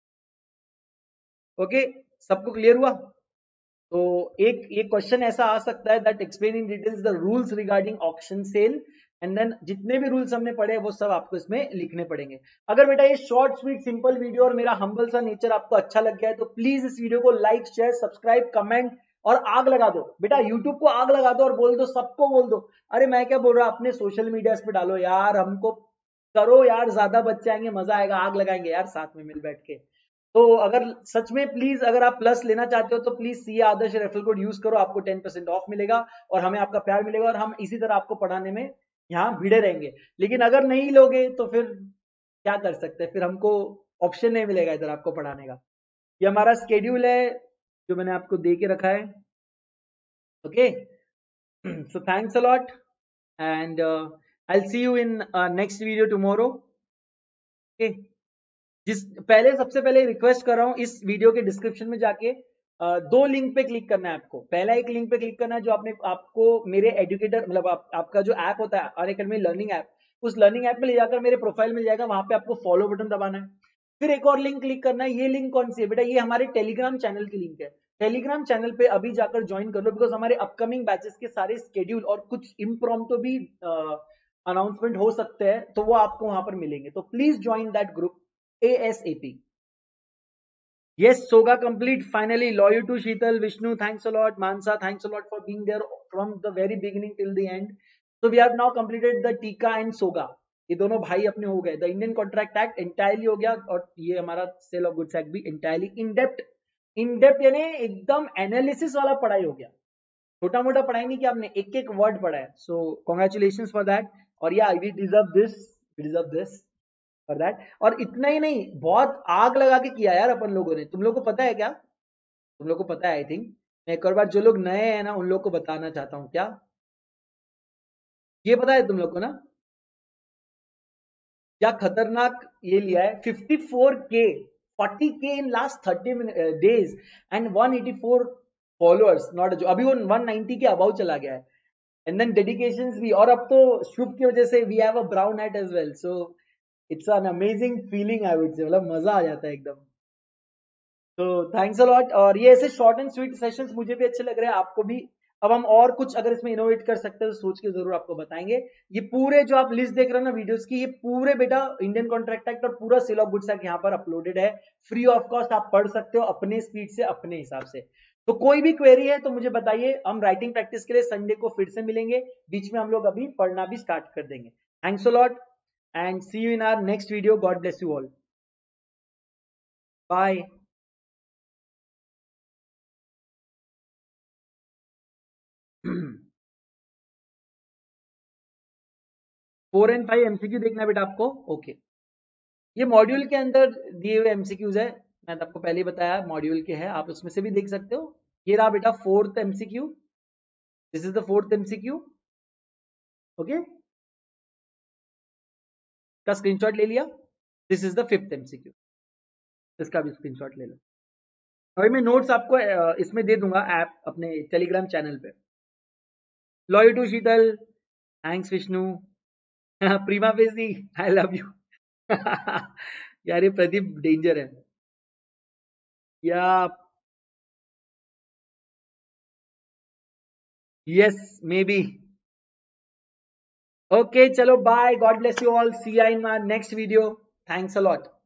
okay, सबको क्लियर हुआ? तो एक क्वेश्चन ऐसा आ सकता है that explain in details the rules regarding auction sale, and then जितने भी रूल्स हमने पढ़े वो सब आपको इसमें लिखने पड़ेंगे। अगर बेटा ये शॉर्ट स्वीट सिंपल वीडियो और मेरा हम्बल सा नेचर आपको अच्छा लग गया है तो प्लीज इस वीडियो को लाइक शेयर सब्सक्राइब कमेंट और आग लगा दो। बेटा यूट्यूब को आग लगा दो और बोल दो, सबको बोल दो। अरे मैं क्या बोल रहा हूं, अपने सोशल मीडिया पे डालो यार, हमको करो यार, ज्यादा बच्चे आएंगे, मजा आएगा, आग लगाएंगे यार साथ में मिल बैठ के। तो अगर सच में प्लीज अगर आप प्लस लेना चाहते हो तो please see Adarsh referral code use करो, आपको 10% ऑफ मिलेगा और हमें आपका प्यार मिलेगा, और हम इसी तरह आपको पढ़ाने में यहाँ भिड़े रहेंगे। लेकिन अगर नहीं लोगे तो फिर क्या कर सकते हैं, फिर हमको ऑप्शन नहीं मिलेगा इधर आपको पढ़ाने का। ये हमारा स्केड्यूल है जो मैंने आपको दे के रखा है। Okay, so thanks a lot and I see you in next video tomorrow. Okay, पहले सबसे पहले रिक्वेस्ट कर रहा हूं, इस वीडियो के डिस्क्रिप्शन में जाके दो लिंक पे क्लिक करना है आपको। पहला एक लिंक पे क्लिक करना है जो आपको मेरे एजुकेटर, मतलब आपका जो ऐप होता है अनअकैडमी लर्निंग ऐप, उस लर्निंग ऐप में ले जाकर मेरे प्रोफाइल मिल जाएगा, वहां पे आपको फॉलो बटन दबाना है। फिर एक और लिंक क्लिक करना है। ये लिंक कौन सी है बेटा, ये हमारे टेलीग्राम चैनल की लिंक है। टेलीग्राम चैनल पे अभी जाकर ज्वाइन कर लो, बिकॉज हमारे अपकमिंग बैचेस के सारे स्केड्यूल और कुछ इम्प्रॉम्प्टू भी अनाउंसमेंट हो सकते हैं, तो वो आपको वहां पर मिलेंगे। तो please join that group ASAP. Yes, Soga complete finally. Loyal to Sheetal, Vishnu, thanks a lot. Mansa, thanks a lot for being there from the very beginning till the end. So we have now completed the Tika and Soga. ये दोनों भाई अपने हो गए। The Indian contract act entirely हो गया, और ये हमारा सेल ऑफ गुड्स एक्ट भी एंटायरली इन डेप्थ यानी एकदम एनालिसिस वाला पढ़ाई हो गया। छोटा मोटा पढ़ाई नहीं कि आपने एक एक वर्ड पढ़ा है। So congratulation for that. और या we deserve this for that. और इतना ही नहीं, बहुत आग लगा के किया यार अपन लोगों ने। तुम लोग को पता है क्या? तुम लोग को पता है आई थिंक। मैं एक और बार जो लोग नए हैं ना उन लोग को बताना चाहता हूँ। क्या ये पता है तुम लोग को ना क्या खतरनाक ये लिया है? 54K 40K in last 30 days and 184 followers. Not जो अभी वो 190 के अबाउ चला गया है। एंड देन डेडिकेशंस भी। और अब तो शुभ की वजह से we have a brown hat as well. So it's an amazing feeling I would say. मतलब मजा आ जाता है एकदम। तो थैंक्स अ लॉट। और ये ऐसे शॉर्ट एंड स्वीट सेशंस मुझे भी अच्छे लग रहे हैं, आपको भी। अब हम और कुछ अगर इसमें इनोवेट कर सकते हैं तो सोच के जरूर आपको बताएंगे। ये पूरे जो आप लिस्ट देख रहे हो ना वीडियोस की, ये पूरे बेटा इंडियन कॉन्ट्रैक्ट एक्ट और पूरा सेल ऑफ गुड्स एक्ट यहाँ पर अपलोडेड है। फ्री ऑफ कॉस्ट आप पढ़ सकते हो अपने स्पीड से, अपने हिसाब से। तो कोई भी क्वेरी है तो मुझे बताइए। हम राइटिंग प्रैक्टिस के लिए संडे को फिर से मिलेंगे। बीच में हम लोग अभी पढ़ना भी स्टार्ट कर देंगे। Thanks a lot and see you in our next video. God bless you all. Bye. 4 and 5 MCQ देखना है बेटा आपको। ओके। ये मॉड्यूल के अंदर दिए हुए एमसीक्यूज है। मैं तो आपको पहले ही बताया मॉड्यूल के है, आप उसमें से भी देख सकते हो। ये रहा बेटा fourth MCQ. This is the fourth MCQ. Okay, का स्क्रीनशॉट ले लिया। This is the fifth MCQ. इसका भी स्क्रीनशॉट ले लो। अभी मैं नोट्स आपको इसमें दे दूंगा ऐप अपने टेलीग्राम चैनल पे। Love you too Sheetal. Thanks Vishnu. प्रीमा बेसी आई लव यू। यार ये प्रदीप डेंजर है। या yes maybe. Okay, chalo, bye. God bless you all. See you in my next video. Thanks a lot.